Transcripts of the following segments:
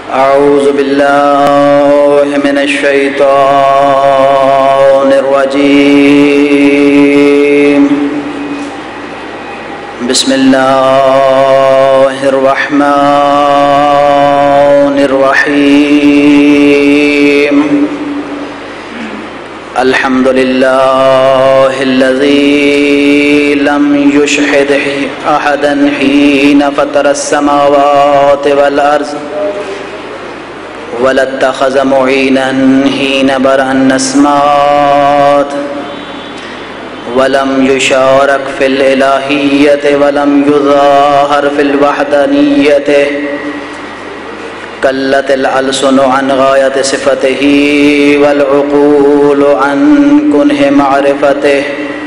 أعوذ بالله من الشيطان الرجيم. بسم الله الرحمن الرحيم. الحمد لله الذي لم يشهد أحدا حين فطر السماوات والأرض ولا اتخذ معينا حين برأ النسمات ولم يشارك في الإلهية ولم يظاهر في الوحدانية. قلت الألسن عن غاية صفته والعقول عن كنه معرفته.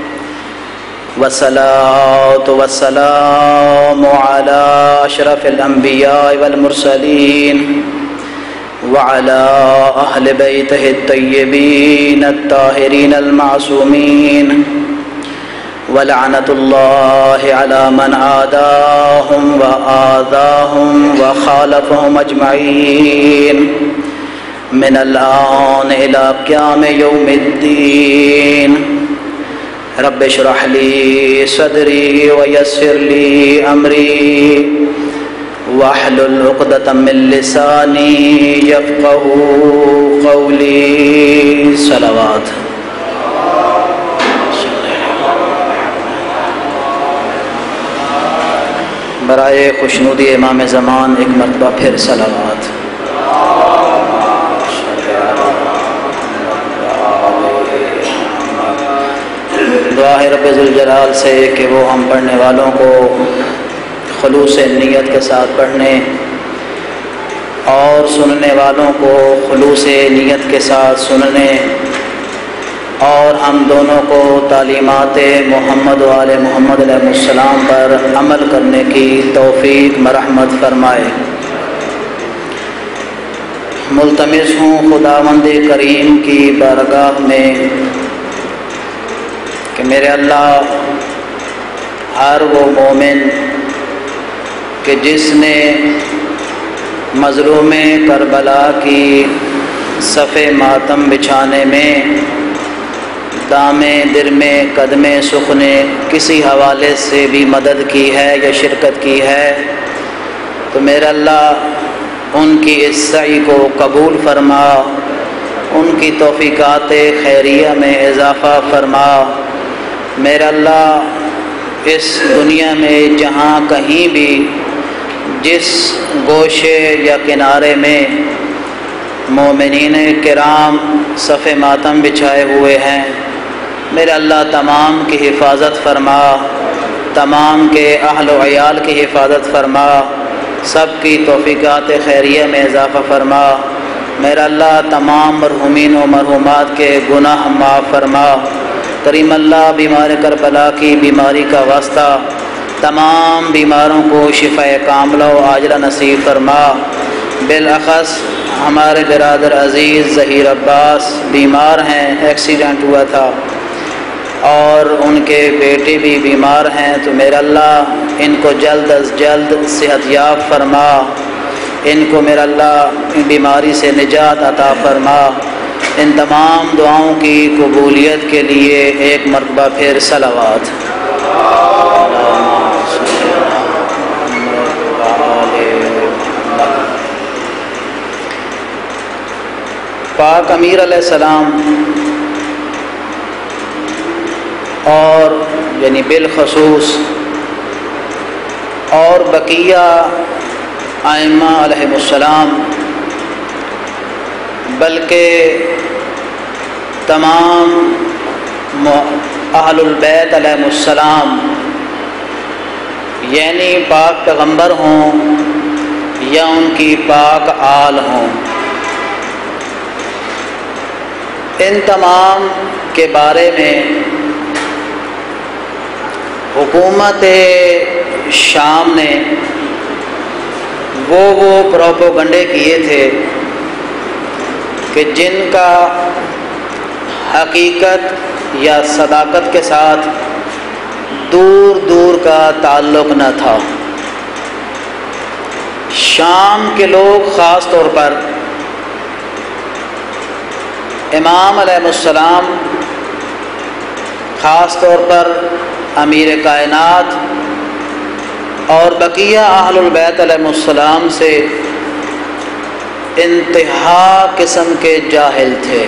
والصلاة والسلام على أشرف الأنبياء والمرسلين وعلى أهل بيته الطيبين الطاهرين المعصومين. ولعنة الله على من عاداهم وآذاهم وخالفهم أجمعين من الآن إلى قيام يوم الدين. رب اشرح لي صدري ويسر لي أمري واحلل عقدة من لساني يفقهوا قولي. صلوات. برائے خوشنودی امام زمان ایک مرتبہ پھر صلوات. دعا ہے رب ذوالجلال سے کہ وہ ہم پڑھنے والوں کو خلوص نیت کے ساتھ پڑھنے اور سننے والوں کو خلوص نیت کے ساتھ سننے اور ہم دونوں کو تعلیمات محمد و آل محمد علیہ السلام پر عمل کرنے کی توفیق مرحمت فرمائے. ملتمس ہوں خداوند کریم کی بارگاہ میں کہ میرے اللہ ہر وہ مومن کہ جس نے مظلوم کربلا کی صف ماتم بچھانے میں دامے درمے قدمے سخنے کسی حوالے سے بھی مدد کی ہے یا شرکت کی ہے تو میرا اللہ ان کی اس سعی کو قبول فرما، ان کی توفیقات خیریہ میں اضافہ فرما. میرا اللہ اس دنیا میں جہاں کہیں بھی جس گوشے یا کنارے میں مومنین کرام صف ماتم بچھائے ہوئے ہیں میرے اللہ تمام کی حفاظت فرما، تمام کے اہل و عیال کی حفاظت فرما، سب کی توفیقات خیریہ میں اضافہ فرما. میرا اللہ تمام مرحومین و مرحومات کے گناہ معاف فرما. کریم اللہ بیمار کربلا کی بیماری کا واسطہ تمام بیماروں کو شفاء کاملہ و عاجلہ نصیب فرما. بالاخص ہمارے برادر عزیز ظہیر عباس بیمار ہیں، ایکسیڈنٹ ہوا تھا اور ان کے بیٹے بھی بیمار ہیں تو میرا اللہ ان کو جلد از جلد صحت یاب فرما، ان کو میرا اللہ ان بیماری سے نجات عطا فرما. ان تمام دعاؤں کی قبولیت کے لیے ایک مرتبہ پھر صلوات. پاک امیر علیہ السلام اور یعنی بالخصوص اور بقیہ ائمہ علیہ السلام بلکہ تمام اہل البیت علیہ السلام یعنی پاک پیغمبر ہوں یا ان کی پاک آل ہوں، ان تمام کے بارے میں حکومت شام نے وہ پروپیگنڈے کیے تھے کہ جن کا حقیقت یا صداقت کے ساتھ دور دور کا تعلق نہ تھا. شام کے لوگ خاص طور پر امام علیہ السلام، خاص طور پر امیر کائنات اور بقیہ اہل البیت علیہ السلام سے انتہا قسم کے جاہل تھے۔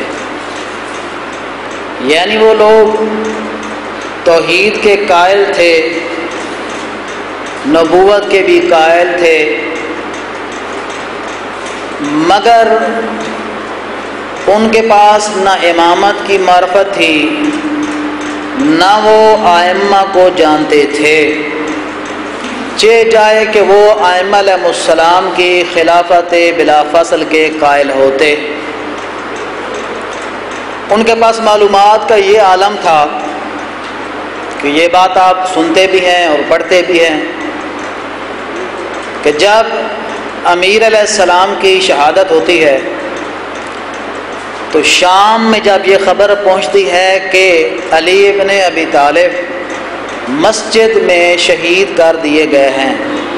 یعنی وہ لوگ توحید کے قائل تھے، نبوت کے بھی قائل تھے، مگر ان کے پاس نہ امامت کی معرفت تھی، نہ وہ ائمہ کو جانتے تھے، چہ جائے کہ وہ ائمہ علیہ السلام کی خلافت بلا فصل کے قائل ہوتے۔ ان کے پاس معلومات کا یہ عالم تھا کہ یہ بات آپ سنتے بھی ہیں اور پڑھتے بھی ہیں کہ جب امیر علیہ السلام کی شہادت ہوتی ہے تو شام میں جب یہ خبر پہنچتی ہے کہ علی ابن ابی طالب مسجد میں شہید کر دیے گئے ہیں،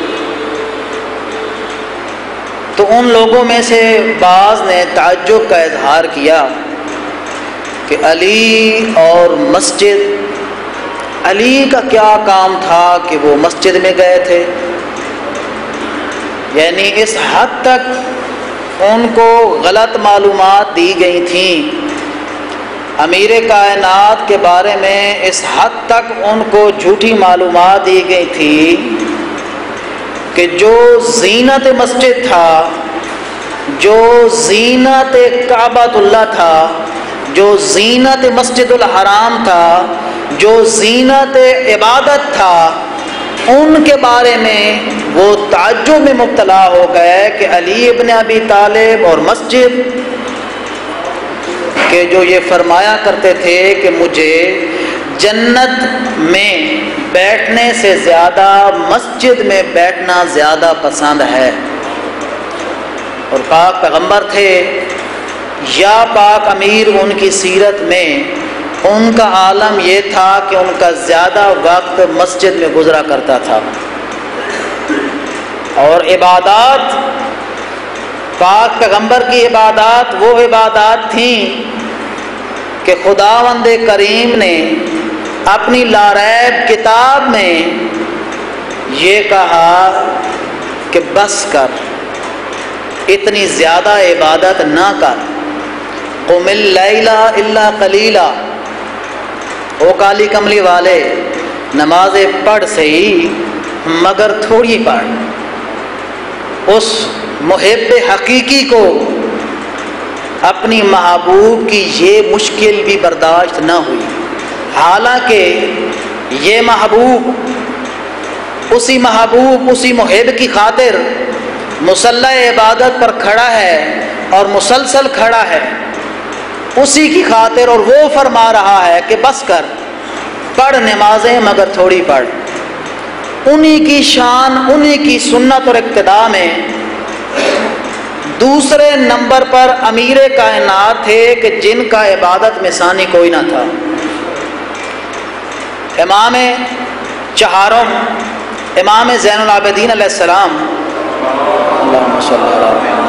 تو ان لوگوں میں سے بعض نے تعجب کا اظہار کیا کہ علی اور مسجد، علی کا کیا کام تھا کہ وہ مسجد میں گئے تھے؟ یعنی اس حد تک ان کو غلط معلومات دی گئی تھیں، امیر کائنات کے بارے میں اس حد تک ان کو جھوٹی معلومات دی گئی تھی کہ جو زینت مسجد تھا، جو زینت کعبۃ اللہ تھا، جو زینت مسجد الحرام تھا، جو زینت عبادت تھا، ان کے بارے میں وہ تعجب میں مبتلا ہو گئے کہ علی ابن ابی طالب اور مسجد کہ جو یہ فرمایا کرتے تھے کہ مجھے جنت میں بیٹھنے سے زیادہ مسجد میں بیٹھنا زیادہ پسند ہے، اور پاک پیغمبر تھے یا پاک امیر ان کی سیرت میں ان کا عالم یہ تھا کہ ان کا زیادہ وقت مسجد میں گزرا کرتا تھا، اور عبادات پاک پیغمبر کی عبادات وہ عبادات تھیں کہ خداوند کریم نے اپنی لاریب کتاب میں یہ کہا کہ بس کر، اتنی زیادہ عبادت نہ کر، قم اللیل الا قلیلا، او کالی کملی والے نمازیں پڑھ صحیح مگر تھوڑی پڑھ۔ اس محب حقیقی کو اپنی محبوب کی یہ مشکل بھی برداشت نہ ہوئی، حالانکہ یہ محبوب اسی محب کی خاطر مصلی عبادت پر کھڑا ہے اور مسلسل کھڑا ہے اسی کی خاطر، اور وہ فرما رہا ہے کہ بس کر، پڑھ نمازیں مگر تھوڑی پڑھ۔ انہی کی شان، انہی کی سنت اور اقتداء میں دوسرے نمبر پر امیر کائنات تھے کہ جن کا عبادت میں ثانی کوئی نہ تھا، امام چہارم، امام زین العابدین علیہ السلام، اللہم صلی اللہ علیہ وسلم،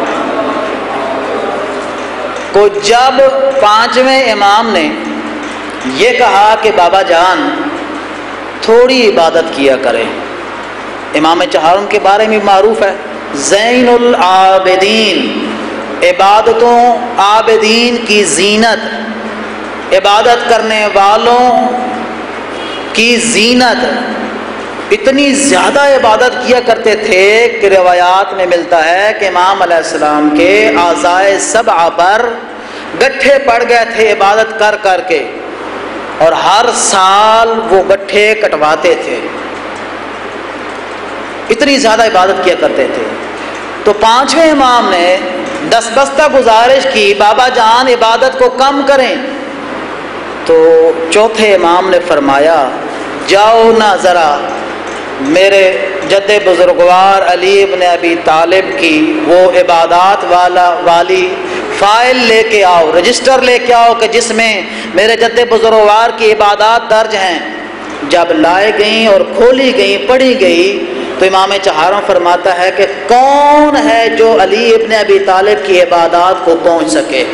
کو جب پانچویں امام نے یہ کہا کہ بابا جان تھوڑی عبادت کیا کرے، امام چہارم کے بارے میں معروف ہے زین العابدین، عبادتوں عابدین کی زینت، عبادت کرنے والوں کی زینت، اتنی زیادہ عبادت کیا کرتے تھے کہ روایات میں ملتا ہے کہ امام علیہ السلام کے اعضائے سبعہ پر گٹھے پڑ گئے تھے عبادت کر کر کے، اور ہر سال وہ گٹھے کٹواتے تھے، اتنی زیادہ عبادت کیا کرتے تھے۔ تو پانچویں امام نے دستبستہ گزارش کی بابا جان عبادت کو کم کریں، تو چوتھے امام نے فرمایا جاؤ نہ ذرا میرے جد بزرگوار علی ابن ابی طالب کی وہ عبادات والی فائل لے کے آؤ، رجسٹر لے کے آؤ کہ جس میں میرے جد بزرگوار کی عبادات درج ہیں۔ جب لائے گئیں اور کھولی گئیں، پڑھی گئی تو امام چہارم فرماتا ہے کہ کون ہے جو علی ابن ابی طالب کی عبادات کو پہنچ سکے،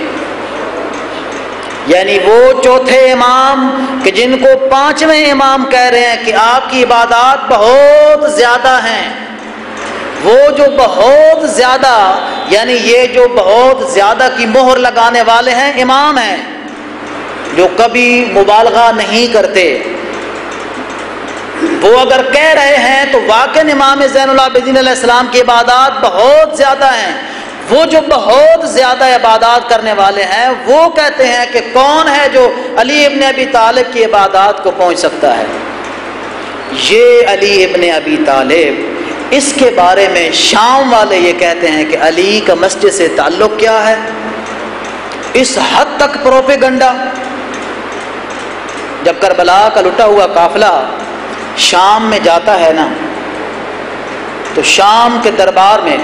یعنی وہ چوتھے امام کہ جن کو پانچویں امام کہہ رہے ہیں کہ آپ کی عبادات بہت زیادہ ہیں، وہ جو بہت زیادہ یعنی یہ جو بہت زیادہ کی مہر لگانے والے ہیں امام ہیں، جو کبھی مبالغہ نہیں کرتے، وہ اگر کہہ رہے ہیں تو واقعی امام زین العابدین علیہ السلام کی عبادات بہت زیادہ ہیں۔ وہ جو بہت زیادہ عبادات کرنے والے ہیں وہ کہتے ہیں کہ کون ہے جو علی ابن ابی طالب کی عبادات کو پہنچ سکتا ہے۔ یہ علی ابن ابی طالب، اس کے بارے میں شام والے یہ کہتے ہیں کہ علی کا مسجد سے تعلق کیا ہے، اس حد تک پروپیگنڈا۔ جب کربلا کا لٹا ہوا قافلہ شام میں جاتا ہے نا، تو شام کے دربار میں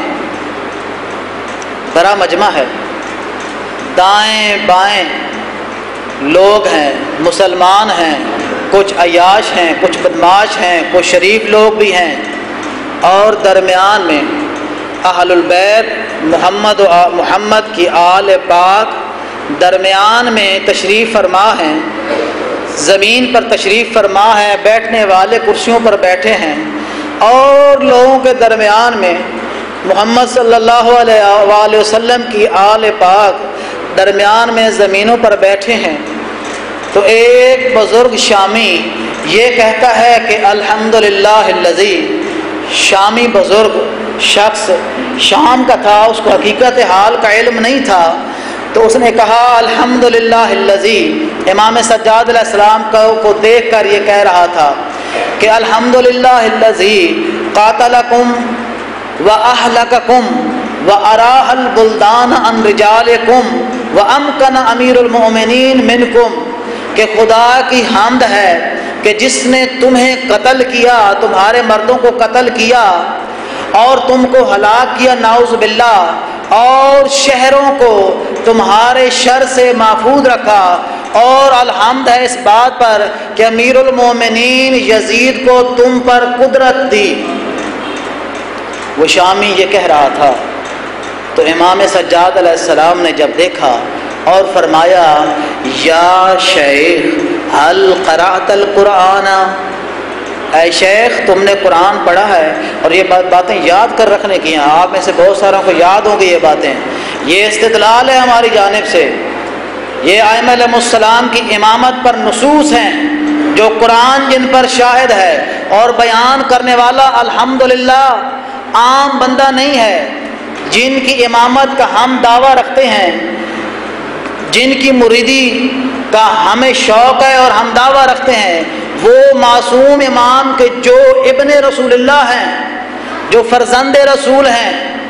بڑا مجمع ہے، دائیں بائیں لوگ ہیں، مسلمان ہیں، کچھ عیاش ہیں، کچھ بدماش ہیں، کچھ شریف لوگ بھی ہیں، اور درمیان میں اہل البیت محمد کی آل پاک درمیان میں تشریف فرما ہیں، زمین پر تشریف فرما ہے، بیٹھنے والے کرسیوں پر بیٹھے ہیں، اور لوگوں کے درمیان میں محمد صلی اللہ علیہ وآلہ وسلم کی آل پاک درمیان میں زمینوں پر بیٹھے ہیں۔ تو ایک بزرگ شامی یہ کہتا ہے کہ الحمدللہ الذی، شامی بزرگ شخص شام کا تھا، اس کو حقیقت حال کا علم نہیں تھا، تو اس نے کہا الحمدللہ الذی، امام سجاد علیہ السلام کو دیکھ کر یہ کہہ رہا تھا کہ الحمدللہ الذی قاتلکم وَأَهْلَكَكُمْ وَأَرَاحَ الْبُلْدَانَ عَنْ رِجَالِكُمْ وَأَمْكَنَ أَمِيرُ الْمُؤْمِنِينَ مِنْكُمْ، کہ خدا کی حمد ہے کہ جس نے تمہیں قتل کیا، تمہارے مردوں کو قتل کیا اور تم کو ہلاک کیا نعوذ باللہ، اور شہروں کو تمہارے شر سے محفوظ رکھا، اور الحمد ہے اس بات پر کہ امیر المومنین یزید کو تم پر قدرت دی۔ وہ شامی یہ کہہ رہا تھا، تو امام سجاد علیہ السلام نے جب دیکھا اور فرمایا یا شیخ هل قرأت القرآن، اے شیخ تم نے قرآن پڑھا ہے؟ اور یہ باتیں یاد کر رکھنے کی ہیں، آپ میں سے بہت ساروں کو یاد ہوں گی یہ باتیں، یہ استدلال ہے ہماری جانب سے، یہ ائمہ علیہم السلام کی امامت پر نصوص ہیں جو قرآن جن پر شاہد ہے، اور بیان کرنے والا الحمدللہ عام بندہ نہیں ہے، جن کی امامت کا ہم دعویٰ رکھتے ہیں، جن کی مریدی کا ہمیں شوق ہے اور ہم دعویٰ رکھتے ہیں، وہ معصوم امام کے جو ابن رسول اللہ ہیں، جو فرزند رسول ہیں،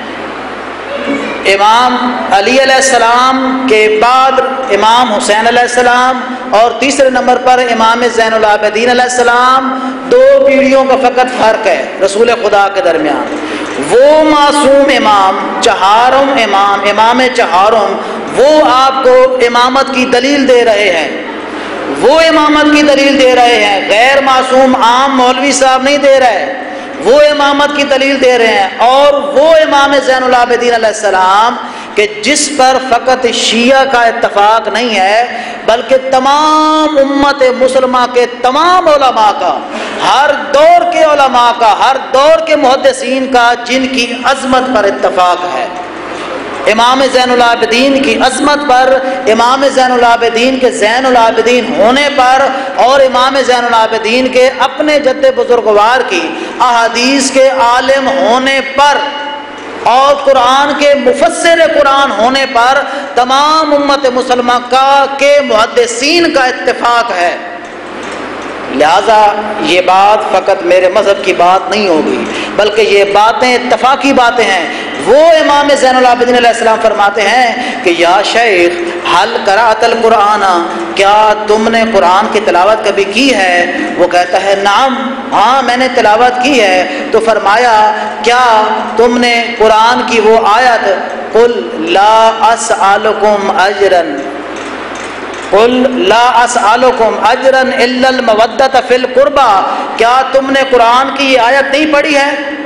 امام علی علیہ السلام کے بعد امام حسین علیہ السلام، اور تیسرے نمبر پر امام زین العابدین علیہ السلام، 2 پیڑھیوں کا فقط فرق ہے رسول خدا کے درمیان۔ وہ معصوم امام، چہارم امام چہارم، وہ آپ کو امامت کی دلیل دے رہے ہیں، وہ امامت کی دلیل دے رہے ہیں، غیر معصوم عام مولوی صاحب نہیں دے رہے، وہ امامت کی دلیل دے رہے ہیں۔ اور وہ امام زین العابدین علیہ السلام کہ جس پر فقط شیعہ کا اتفاق نہیں ہے بلکہ تمام امت مسلمہ کے تمام علماء کا، ہر دور کے علماء کا، ہر دور کے محدثین کا، جن کی عظمت پر اتفاق ہے، امام زین العابدین کی عظمت پر، امام زین العابدین کے زین العابدین ہونے پر، اور امام زین العابدین کے اپنے جد بزرگوار کی احادیث کے عالم ہونے پر، اور قرآن کے مفسر قرآن ہونے پر تمام امت مسلمہ کے محدثین کا اتفاق ہے۔ لہذا یہ بات فقط میرے مذہب کی بات نہیں ہوگی بلکہ یہ باتیں اتفاقی باتیں ہیں۔ وہ امام زین العابدین علیہ السلام فرماتے ہیں کہ یا شیخ هل قرأت القرآن، کیا تم نے قرآن کی تلاوت کبھی کی ہے؟ وہ کہتا ہے نعم، ہاں میں نے تلاوت کی ہے۔ تو فرمایا کیا تم نے قرآن کی وہ آیت قل لا اسألکم اجرا، قل لا اسألکم اجرا الا المودۃ فی القربى، کیا تم نے قرآن کی یہ آیت نہیں پڑھی ہے؟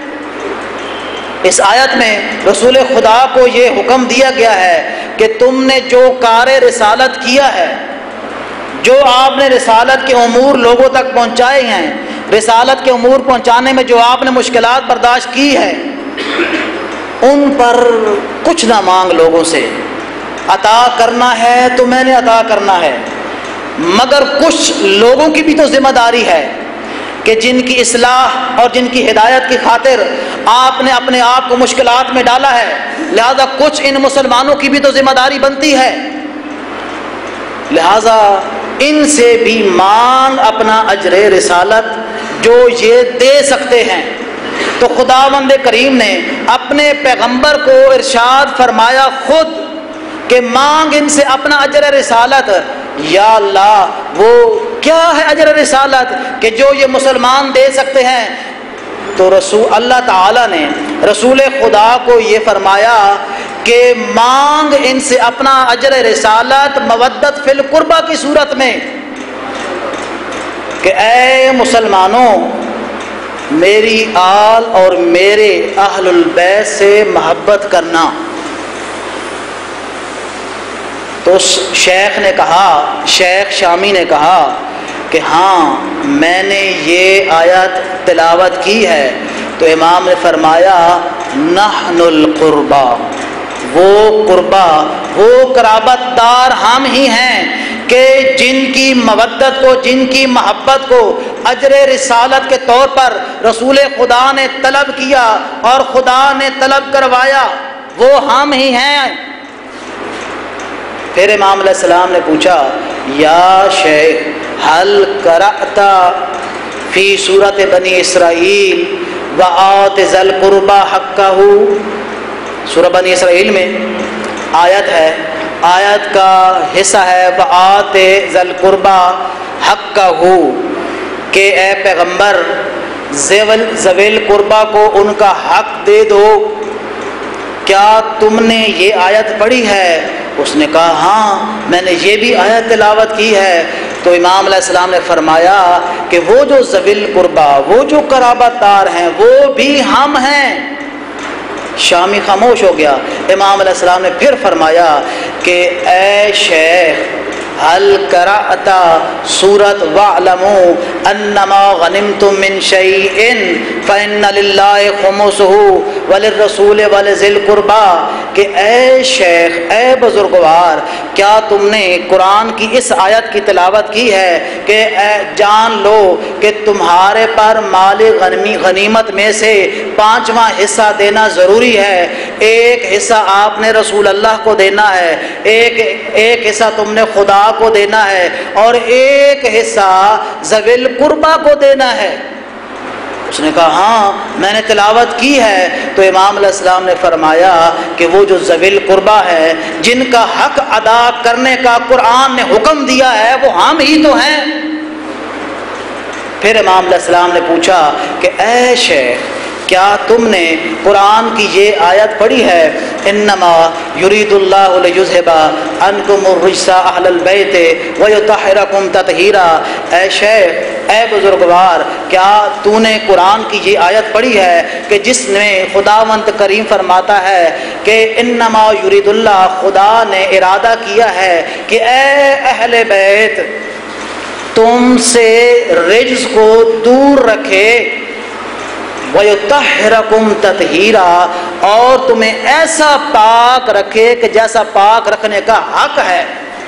اس آیت میں رسول خدا کو یہ حکم دیا گیا ہے کہ تم نے جو کار رسالت کیا ہے، جو آپ نے رسالت کے امور لوگوں تک پہنچائے ہیں، رسالت کے امور پہنچانے میں جو آپ نے مشکلات برداشت کی ہے، ان پر کچھ نہ مانگ لوگوں سے، عطا کرنا ہے تو میں نے عطا کرنا ہے، مگر کچھ لوگوں کی بھی تو ذمہ داری ہے کہ جن کی اصلاح اور جن کی ہدایت کی خاطر آپ نے اپنے آپ کو مشکلات میں ڈالا ہے، لہذا کچھ ان مسلمانوں کی بھی تو ذمہ داری بنتی ہے، لہذا ان سے بھی مانگ اپنا اجر رسالت جو یہ دے سکتے ہیں۔ تو خداوند کریم نے اپنے پیغمبر کو ارشاد فرمایا خود کہ مانگ ان سے اپنا اجر رسالت۔ یا اللہ، وہ کیا ہے اجر رسالت کہ جو یہ مسلمان دے سکتے ہیں؟ تو رسول اللہ تعالیٰ نے رسول خدا کو یہ فرمایا کہ مانگ ان سے اپنا اجر رسالت مودت فی القربہ کی صورت میں کہ اے مسلمانوں، میری آل اور میرے اہل البیت سے محبت کرنا۔ تو شیخ نے کہا، شیخ شامی نے کہا کہ ہاں میں نے یہ آیت تلاوت کی ہے۔ تو امام نے فرمایا نحن القربا، وہ قربا، وہ قرابت دار ہم ہی ہیں کہ جن کی مودت کو، جن کی محبت کو اجر رسالت کے طور پر رسول خدا نے طلب کیا اور خدا نے طلب کروایا، وہ ہم ہی ہیں۔ پھر امام علیہ السلام نے پوچھا یا شیخ حل قرأت فی سورۃ بنی اسرائیل وآت ذی القربى حقہ، سورہ بنی اسرائیل میں آیت ہے، آیت کا حصہ ہے وآت ذی القربى حقہ، کہ اے پیغمبر ذوی القربہ کو ان کا حق دے دو۔ کیا تم نے یہ آیت پڑھی ہے؟ اس نے کہا ہاں میں نے یہ بھی آیت تلاوت کی ہے۔ تو امام علیہ السلام نے فرمایا کہ وہ جو ذوی القربہ، وہ جو قرابت دار ہیں، وہ بھی ہم ہیں۔ شامی خاموش ہو گیا۔ امام علیہ السلام نے پھر فرمایا کہ اے شیخ حل قرأت سورۃ وَاعْلَمُوا أَنَّمَا غَنِمْتُم مِّن شَيْءٍ فَإِنَّ لِلَّهِ خُمُسُهُ وَلِلرَّسُولِ وَلِذِي الْقُرْبَىٰ، کہ اے شیخ، اے بزرگوار، کیا تم نے قرآن کی اس آیت کی تلاوت کی ہے کہ جان لو کہ تمہارے پر مال غنیمت میں سے 5واں حصہ دینا ضروری ہے۔ ایک حصہ آپ نے رسول اللہ کو دینا ہے، ایک حصہ تم نے خدا کو دینا ہے، اور ایک حصہ ذوی القربہ کو دینا ہے۔ اس نے کہا ہاں میں نے تلاوت کی ہے۔ تو امام علیہ السلام نے فرمایا کہ وہ جو ذوی القربہ ہے، جن کا حق ادا کرنے کا قرآن نے حکم دیا ہے، وہ ہم ہی تو ہیں۔ پھر امام علیہ السلام نے پوچھا کہ اے شیخ، کیا تم نے قرآن کی یہ آیت پڑھی ہے انما یرید اللہ لیذھب عنکم الرجس اہل البیت ویطہرکم تطہیرا؟ اے شیخ، اے بزرگوار، کیا تو نے قرآن کی یہ آیت پڑھی ہے کہ جس میں خداوند کریم فرماتا ہے کہ انما یرید اللہ، خدا نے ارادہ کیا ہے کہ اے اہل بیت تم سے رجس کو دور رکھے، وَيُطَهِّرَكُمْ تَطْهِيرًا، اور تمہیں ایسا پاک رکھے کہ جیسا پاک رکھنے کا حق ہے۔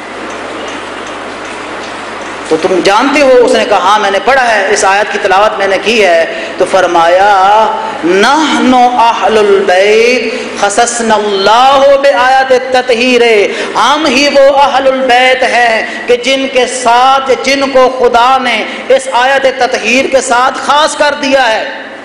تو تم جانتے ہو؟ اس نے کہا ہاں میں نے پڑھا ہے، اس آیت کی تلاوت میں نے کی ہے۔ تو فرمایا نحن اہل البیت خصصنا اللہ بآیات التطہیر، ہم ہی وہ اہل البیت ہیں کہ جن کے ساتھ، جن کو خدا نے اس آیت تطہیر کے ساتھ خاص کر دیا ہے۔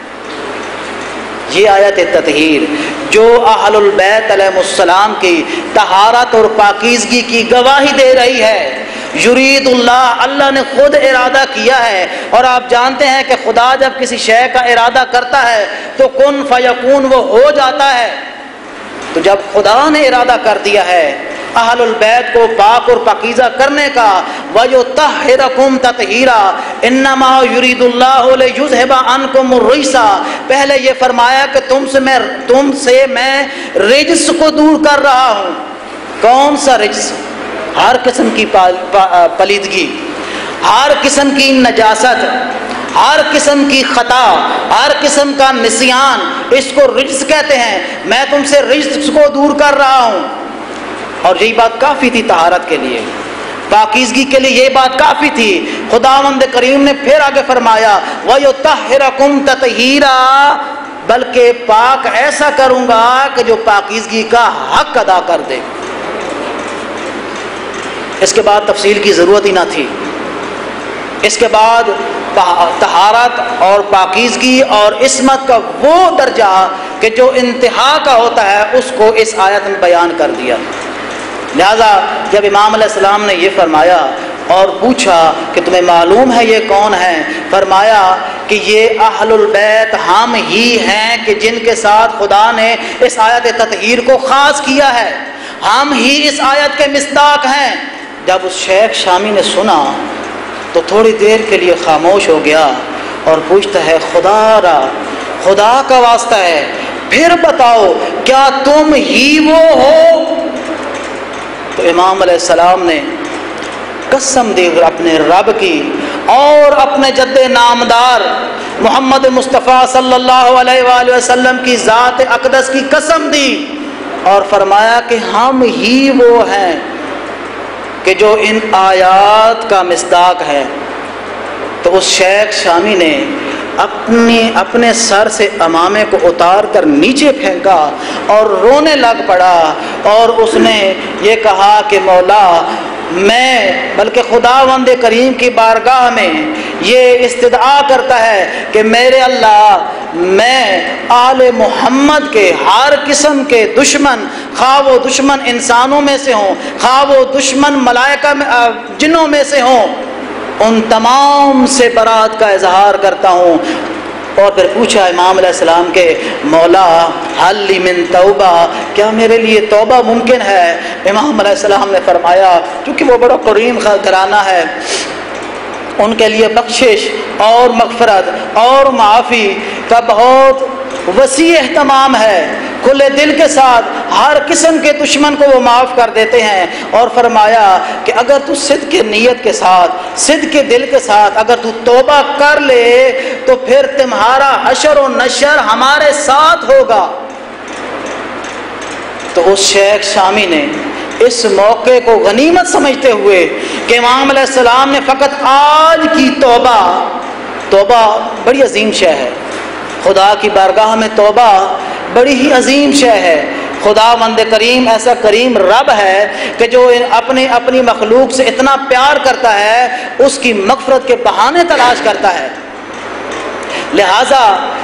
یہ آیت تطہیر جو اہل البیت علیہ السلام کی طہارت اور پاکیزگی کی گواہی دے رہی ہے، یرید اللہ، اللہ نے خود ارادہ کیا ہے۔ اور آپ جانتے ہیں کہ خدا جب کسی شے کا ارادہ کرتا ہے تو کن فیکون، وہ ہو جاتا ہے۔ تو جب خدا نے ارادہ کر دیا ہے اہل البیت کو پاک اور پاکیزہ کرنے کا، وَيُطَهِّرَكُمْ تَطْهِيرًا إِنَّمَا يُرِيدُ اللَّهُ لِيُذْهِبَ عَنْكُمُ الرِّجْسَ، پہلے یہ فرمایا کہ تم سے میں رجس کو دور کر رہا ہوں۔ کون سا رجس؟ ہر قسم کی پلیدگی، ہر قسم کی نجاست، ہر قسم کی خطا، ہر قسم کا نسیان، اس کو رجس کہتے ہیں۔ میں تم سے رجس کو دور کر رہا ہوں، اور یہی بات کافی تھی طہارت کے لیے، پاکیزگی کے لیے یہ بات کافی تھی۔ خداوند کریم نے پھر آگے فرمایا وَيُطَهِّرَكُمْ تَطْهِيرًا، بلکہ پاک ایسا کروں گا کہ جو پاکیزگی کا حق ادا کر دے۔ اس کے بعد تفصیل کی ضرورت ہی نہ تھی۔ اس کے بعد طہارت اور پاکیزگی اور عصمت کا وہ درجہ کہ جو انتہا کا ہوتا ہے اس کو اس آیت میں بیان کر دیا۔ لہذا جب امام علیہ السلام نے یہ فرمایا اور پوچھا کہ تمہیں معلوم ہے یہ کون ہے، فرمایا کہ یہ اہل البیت ہم ہی ہیں کہ جن کے ساتھ خدا نے اس آیت تطہیر کو خاص کیا ہے، ہم ہی اس آیت کے مصداق ہیں۔ جب اس شیخ شامی نے سنا تو تھوڑی دیر کے لیے خاموش ہو گیا اور پوچھتا ہے خدا کا واسطہ ہے پھر بتاؤ کیا تم ہی وہ ہو؟ تو امام علیہ السلام نے قسم دی اپنے رب کی اور اپنے جد نامدار محمد مصطفیٰ صلی اللہ علیہ وآلہ وسلم کی ذات اقدس کی قسم دی اور فرمایا کہ ہم ہی وہ ہیں کہ جو ان آیات کا مصداق ہے۔ تو اس شیخ شامی نے اپنے سر سے عمامے کو اتار کر نیچے پھینکا اور رونے لگ پڑا، اور اس نے یہ کہا کہ مولا، میں بلکہ خداوند کریم کی بارگاہ میں یہ استدعا کرتا ہے کہ میرے اللہ، میں آل محمد کے ہر قسم کے دشمن، خواہ وہ دشمن انسانوں میں سے ہوں، خواہ وہ دشمن ملائکہ جنوں میں سے ہوں، ان تمام سے برات کا اظہار کرتا ہوں۔ اور پھر پوچھا امام علیہ السلام کے مولا حل لی من توبہ، کیا میرے لیے توبہ ممکن ہے؟ امام علیہ السلام نے فرمایا، کیونکہ وہ بڑا کریم گھرانہ ہے، ان کے لیے بخشش اور مغفرت اور معافی کا بہت وسیع اہتمام ہے، کھلے دل کے ساتھ ہر قسم کے دشمن کو وہ معاف کر دیتے ہیں۔ اور فرمایا کہ اگر تو صدق کے نیت کے ساتھ، صدق کے دل کے ساتھ اگر تو توبہ کر لے تو پھر تمہارا حشر و نشر ہمارے ساتھ ہوگا۔ تو اس شیخ شامی نے اس موقع کو غنیمت سمجھتے ہوئے کہ امام علیہ السلام نے فقط آج کی توبہ بڑی عظیم شے ہے، خدا کی بارگاہ میں توبہ بڑی ہی عظیم شے ہے۔ خداوند کریم ایسا کریم رب ہے کہ جو اپنی مخلوق سے اتنا پیار کرتا ہے، اس کی مغفرت کے بہانے تلاش کرتا ہے۔ لہذا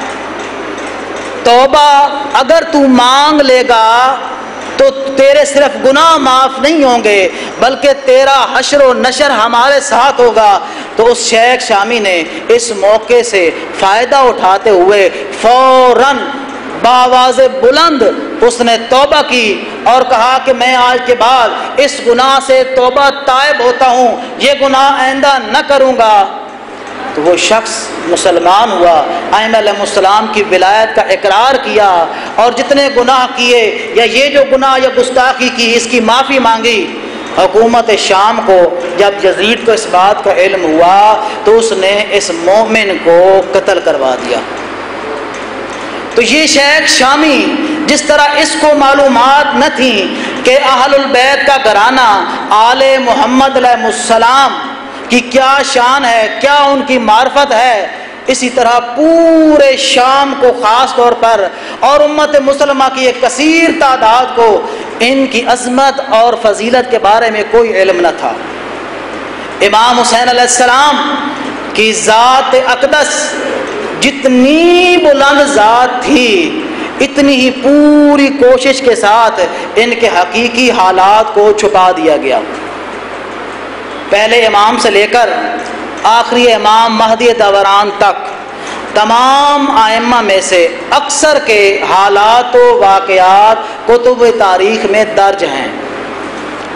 توبہ اگر تو مانگ لے گا تو تیرے صرف گناہ معاف نہیں ہوں گے بلکہ تیرا حشر و نشر ہمارے ساتھ ہوگا۔ تو اس شیخ شامی نے اس موقع سے فائدہ اٹھاتے ہوئے فوراً بآواز بلند اس نے توبہ کی اور کہا کہ میں آج کے بعد اس گناہ سے توبہ تائب ہوتا ہوں، یہ گناہ آئندہ نہ کروں گا۔ تو وہ شخص مسلمان ہوا، ائمہ علیہ السلام کی ولایت کا اقرار کیا، اور جتنے گناہ کیے یا یہ جو گناہ یا گستاخی کی اس کی معافی مانگی۔ حکومت شام کو جب یزید کو اس بات کا علم ہوا تو اس نے اس مومن کو قتل کروا دیا۔ تو یہ شیخ شامی جس طرح اس کو معلومات نہ تھی کہ اہل البیت کا گھرانہ آل محمد علیہ السلام کی کیا شان ہے، کیا ان کی معرفت ہے، اسی طرح پورے شام کو خاص طور پر اور امت مسلمہ کی ایک کثیر تعداد کو ان کی عظمت اور فضیلت کے بارے میں کوئی علم نہ تھا۔ امام حسین علیہ السلام کی ذات اقدس جتنی بلند ذات تھی، اتنی ہی پوری کوشش کے ساتھ ان کے حقیقی حالات کو چھپا دیا گیا۔ پہلے امام سے لے کر آخری امام مہدی دوران تک تمام ائمہ میں سے اکثر کے حالات و واقعات کتب تاریخ میں درج ہیں۔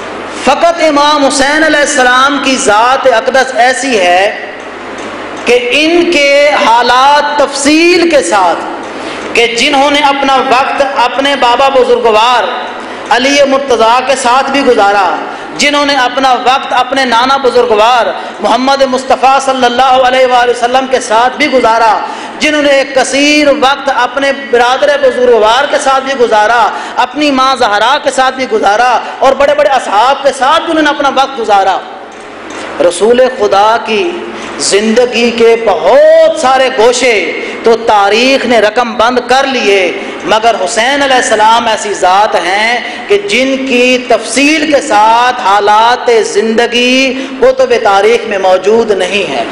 فقط امام حسین علیہ السلام کی ذات اقدس ایسی ہے کہ ان کے حالات تفصیل کے ساتھ، کہ جنہوں نے اپنا وقت اپنے بابا بزرگوار علی مرتضیٰ کے ساتھ بھی گزارا، جنہوں نے اپنا وقت اپنے نانا بزرگوار محمد مصطفیٰ صلی اللہ علیہ وآلہ وسلم کے ساتھ بھی گزارا، جنہوں نے ایک کثیر وقت اپنے برادر بزرگوار کے ساتھ بھی گزارا، اپنی ماں زہرا کے ساتھ بھی گزارا، اور بڑے بڑے اصحاب کے ساتھ بھی انہوں نے اپنا وقت گزارا۔ رسول خدا کی زندگی کے بہت سارے گوشے تو تاریخ نے رقم بند کر لیے، مگر حسین علیہ السلام ایسی ذات ہیں کہ جن کی تفصیل کے ساتھ حالات زندگی کتب تاریخ میں موجود نہیں ہے۔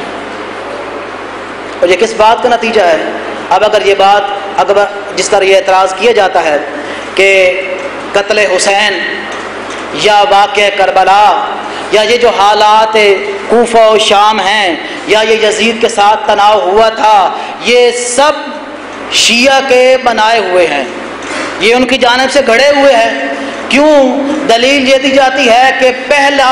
اور یہ کس بات کا نتیجہ ہے؟ اب اگر یہ بات جس طرح یہ اعتراض کیا جاتا ہے کہ قتل حسین یا واقعہ کربلا یا یہ جو حالات کوفہ و شام ہیں یا یہ یزید کے ساتھ تناؤ ہوا تھا، یہ سب شیعہ کے بنائے ہوئے ہیں، یہ ان کی جانب سے گھڑے ہوئے ہیں۔ کیوں؟ دلیل یہ دی جاتی ہے کہ پہلا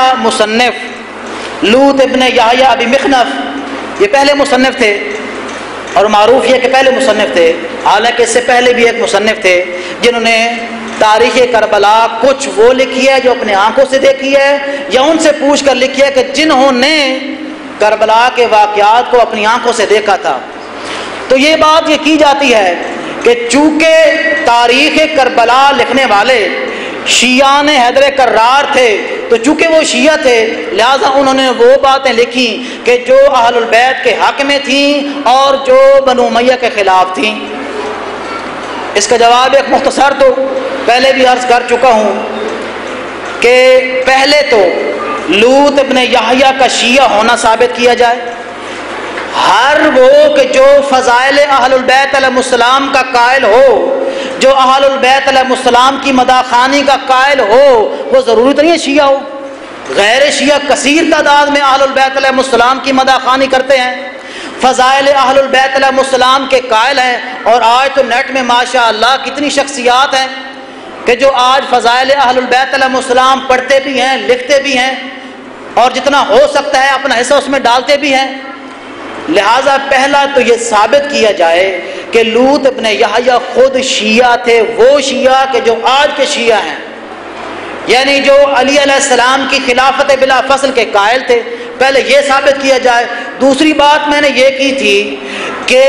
مصنف لوط ابن یحییٰ ابی مخنف، یہ پہلے مصنف تھے، اور معروف یہ کہ پہلے مصنف تھے، حالانکہ اس سے پہلے بھی ایک مصنف تھے جنہوں نے تاریخ کربلا کچھ وہ لکھی ہے جو اپنے آنکھوں سے دیکھی ہے یا ان سے پوچھ کر لکھی ہے کہ جنہوں نے کربلا کے واقعات کو اپنی آنکھوں سے دیکھا تھا۔ تو یہ بات یہ کی جاتی ہے کہ چونکہ تاریخ کربلا لکھنے والے شیعہ حیدر کرار تھے، تو چونکہ وہ شیعہ تھے لہذا انہوں نے وہ باتیں لکھی کہ جو اہل البیت کے حق میں تھیں اور جو بنو امیہ کے خلاف تھیں۔ اس کا جواب ایک مختصر تو پہلے بھی عرض کر چکا ہوں کہ پہلے تو لوط ابن یحییٰ کا شیعہ ہونا ثابت کیا جائے، ہر وہ کہ جو فضائل اہل البیت علیہ السلام کا قائل ہو، جو اہل البیت علیہ السلام کی مداخانی کا قائل ہو، وہ ضروری تو نہیں ہے شیعہ ہو، غیر شیعہ کثیر تعداد میں اہل البیت علیہ السلام کی مداخانی کرتے ہیں، فضائل اہل البیت علیہ السلام کے قائل ہیں، اور آج تو نیٹ میں ماشاء اللہ کتنی شخصیات ہیں کہ جو آج فضائل اہل البیت علیہ السلام پڑھتے بھی ہیں، لکھتے بھی ہیں، اور جتنا ہو سکتا ہے اپنا حصہ اس میں ڈالتے بھی ہیں۔ لہٰذا پہلا تو یہ ثابت کیا جائے کہ لوط ابن یحییٰ خود شیعہ تھے، وہ شیعہ کہ جو آج کے شیعہ ہیں، یعنی جو علی علیہ السلام کی خلافت بلا فصل کے قائل تھے، پہلے یہ ثابت کیا جائے۔ دوسری بات میں نے یہ کی تھی کہ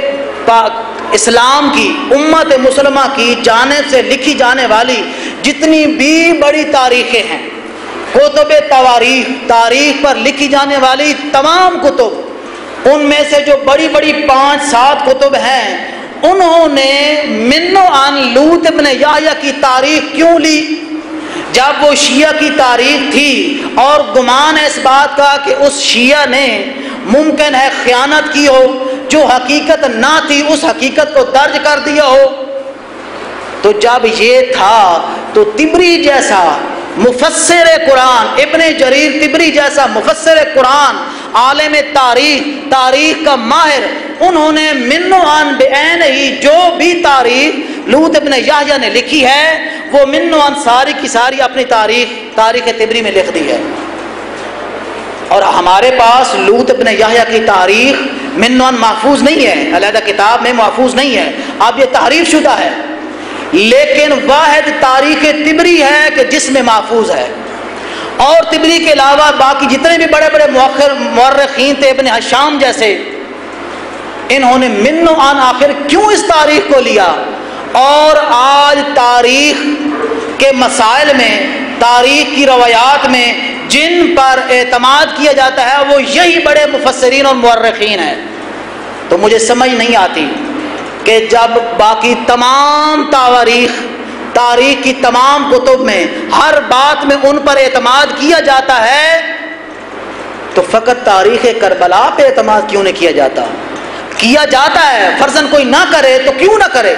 اسلام کی امت مسلمہ کی جانب سے لکھی جانے والی جتنی بھی بڑی تاریخیں ہیں، کتب تواریخ، تاریخ پر لکھی جانے والی تمام کتب، ان میں سے جو بڑی بڑی 5-7 کتب ہیں، انہوں نے منو عن لوط ابن یحییٰ کی تاریخ کیوں لی؟ جب وہ شیعہ کی تاریخ تھی اور گمان ہے اس بات کا کہ اس شیعہ نے ممکن ہے خیانت کی ہو، جو حقیقت نہ تھی اس حقیقت کو درج کر دیا ہو، تو جب یہ تھا تو طبری جیسا مفسر قرآن، ابن جریر طبری جیسا مفسر قرآن، عالم تاریخ، تاریخ کا ماہر، انہوں نے منو عن بعین ہی جو بھی تاریخ لوط ابن یحییٰ نے لکھی ہے وہ منو عن ساری کی ساری اپنی تاریخ طبری میں لکھ دی ہے۔ اور ہمارے پاس لوط ابن یحییٰ کی تاریخ منو عن محفوظ نہیں ہے، علیحدہ کتاب میں محفوظ نہیں ہے، اب یہ تحریف شدہ ہے، لیکن واحد تاریخ طبری ہے کہ جس میں محفوظ ہے۔ اور طبری کے علاوہ باقی جتنے بھی بڑے بڑے مورخین تھے، ابن حشام جیسے، انہوں نے منو عن آخر کیوں اس تاریخ کو لیا؟ اور آج تاریخ کے مسائل میں، تاریخ کی روایات میں جن پر اعتماد کیا جاتا ہے وہ یہی بڑے مفسرین اور مورخین ہیں۔ تو مجھے سمجھ نہیں آتی کہ جب باقی تمام تاریخ کی تمام کتب میں ہر بات میں ان پر اعتماد کیا جاتا ہے تو فقط تاریخ کربلا پہ اعتماد کیوں نہیں کیا جاتا؟ کیا جاتا ہے، فرضاً کوئی نہ کرے تو کیوں نہ کرے؟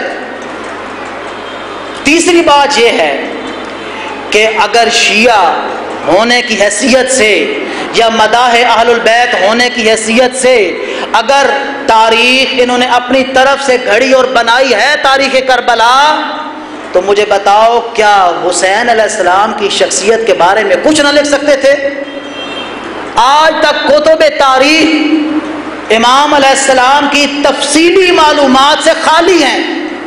تیسری بات یہ ہے کہ اگر شیعہ ہونے کی حیثیت سے یا مداح اہل البیت ہونے کی حیثیت سے اگر تاریخ انہوں نے اپنی طرف سے گھڑی اور بنائی ہے تاریخ کربلا، تو مجھے بتاؤ کیا حسین علیہ السلام کی شخصیت کے بارے میں کچھ نہ لکھ سکتے تھے؟ آج تک کتب تاریخ امام علیہ السلام کی تفصیلی معلومات سے خالی ہیں۔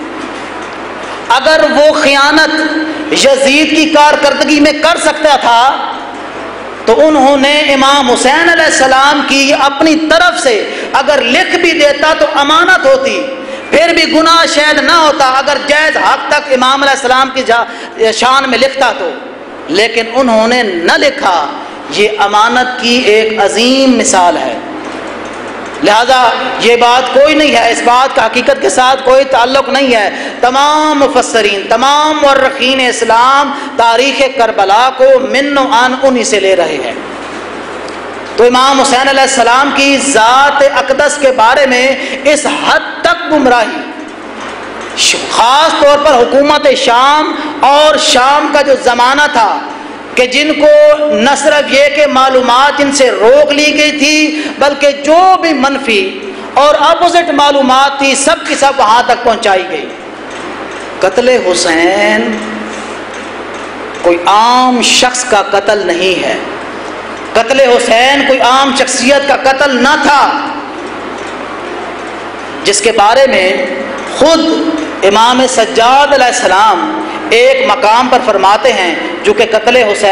اگر وہ خیانت یزید کی کارکردگی میں کر سکتا تھا تو انہوں نے امام حسین علیہ السلام کی اپنی طرف سے اگر لکھ بھی دیتا تو امانت ہوتی، پھر بھی گناہ شاید نہ ہوتا اگر جائز حق تک امام علیہ السلام کی شان میں لکھتا تو، لیکن انہوں نے نہ لکھا۔ یہ امانت کی ایک عظیم مثال ہے۔ لہذا یہ بات کوئی نہیں ہے، اس بات کا حقیقت کے ساتھ کوئی تعلق نہیں ہے۔ تمام مفسرین، تمام مورخین اسلام تاریخ کربلا کو من و عن انہی سے لے رہے ہیں۔ تو امام حسین علیہ السلام کی ذات اقدس کے بارے میں اس حد تک گمراہی، خاص طور پر حکومت شام اور شام کا جو زمانہ تھا کہ جن کو نہ صرف یہ کہ معلومات ان سے روک لی گئی تھی بلکہ جو بھی منفی اور اپوزٹ معلومات تھی سب کی سب وہاں تک پہنچائی گئی۔ قتل حسین کوئی عام شخص کا قتل نہیں ہے، قتل حسین کوئی عام شخصیت کا قتل نہ تھا، جس کے بارے میں خود امام سجاد علیہ السلام ایک مقام پر فرماتے ہیں جو کہ قتل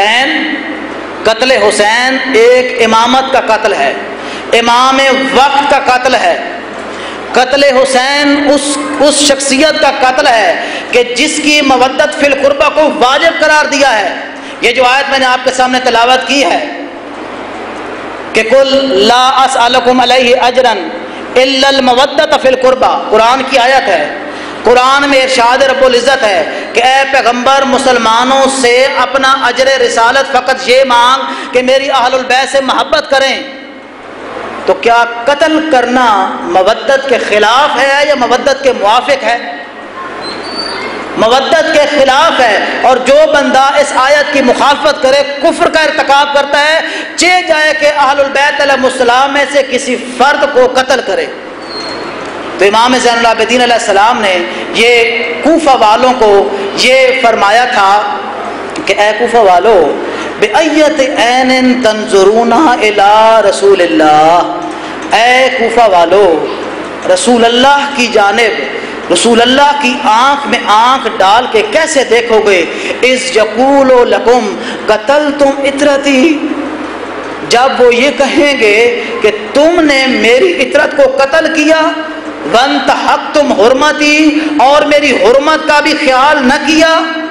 حسین ایک امامت کا قتل ہے، امام وقت کا قتل ہے۔ قتل حسین اس شخصیت کا قتل ہے کہ جس کی مودت فی القربہ کو واجب قرار دیا ہے۔ یہ جو آیت میں نے آپ کے سامنے تلاوت کی ہے کہ قل لا اسألکم علیہ اجرا الا المودۃ فی القربہ، قرآن کی آیت ہے۔ قرآن میں ارشاد رب العزت ہے کہ اے پیغمبر مسلمانوں سے اپنا اجر رسالت فقط یہ مانگ کہ میری اہل البیت سے محبت کریں۔ تو کیا قتل کرنا مودت کے خلاف ہے یا مودت کے موافق ہے؟ مودت کے خلاف ہے، اور جو بندہ اس آیت کی مخالفت کرے کفر کا ارتکاب کرتا ہے، چاہے جائے کہ اہل البیت علیہ السلام میں سے کسی فرد کو قتل کرے۔ تو امام زین العابدین علیہ السلام نے یہ کوفہ والوں کو یہ فرمایا تھا کہ اے کوفہ والو بأیت عین تنظرون الی رسول اللہ، اے کوفہ والو رسول اللہ کی جانب، رسول اللہ کی آنکھ میں آنکھ ڈال کے کیسے دیکھو گے؟ اذ یقول لکم قتلتم اطرتی، جب وہ یہ کہیں گے کہ تم نے میری اطرت کو قتل کیا، وانتہکتم حرمتی، اور میری حرمت کا بھی خیال نہ کیا۔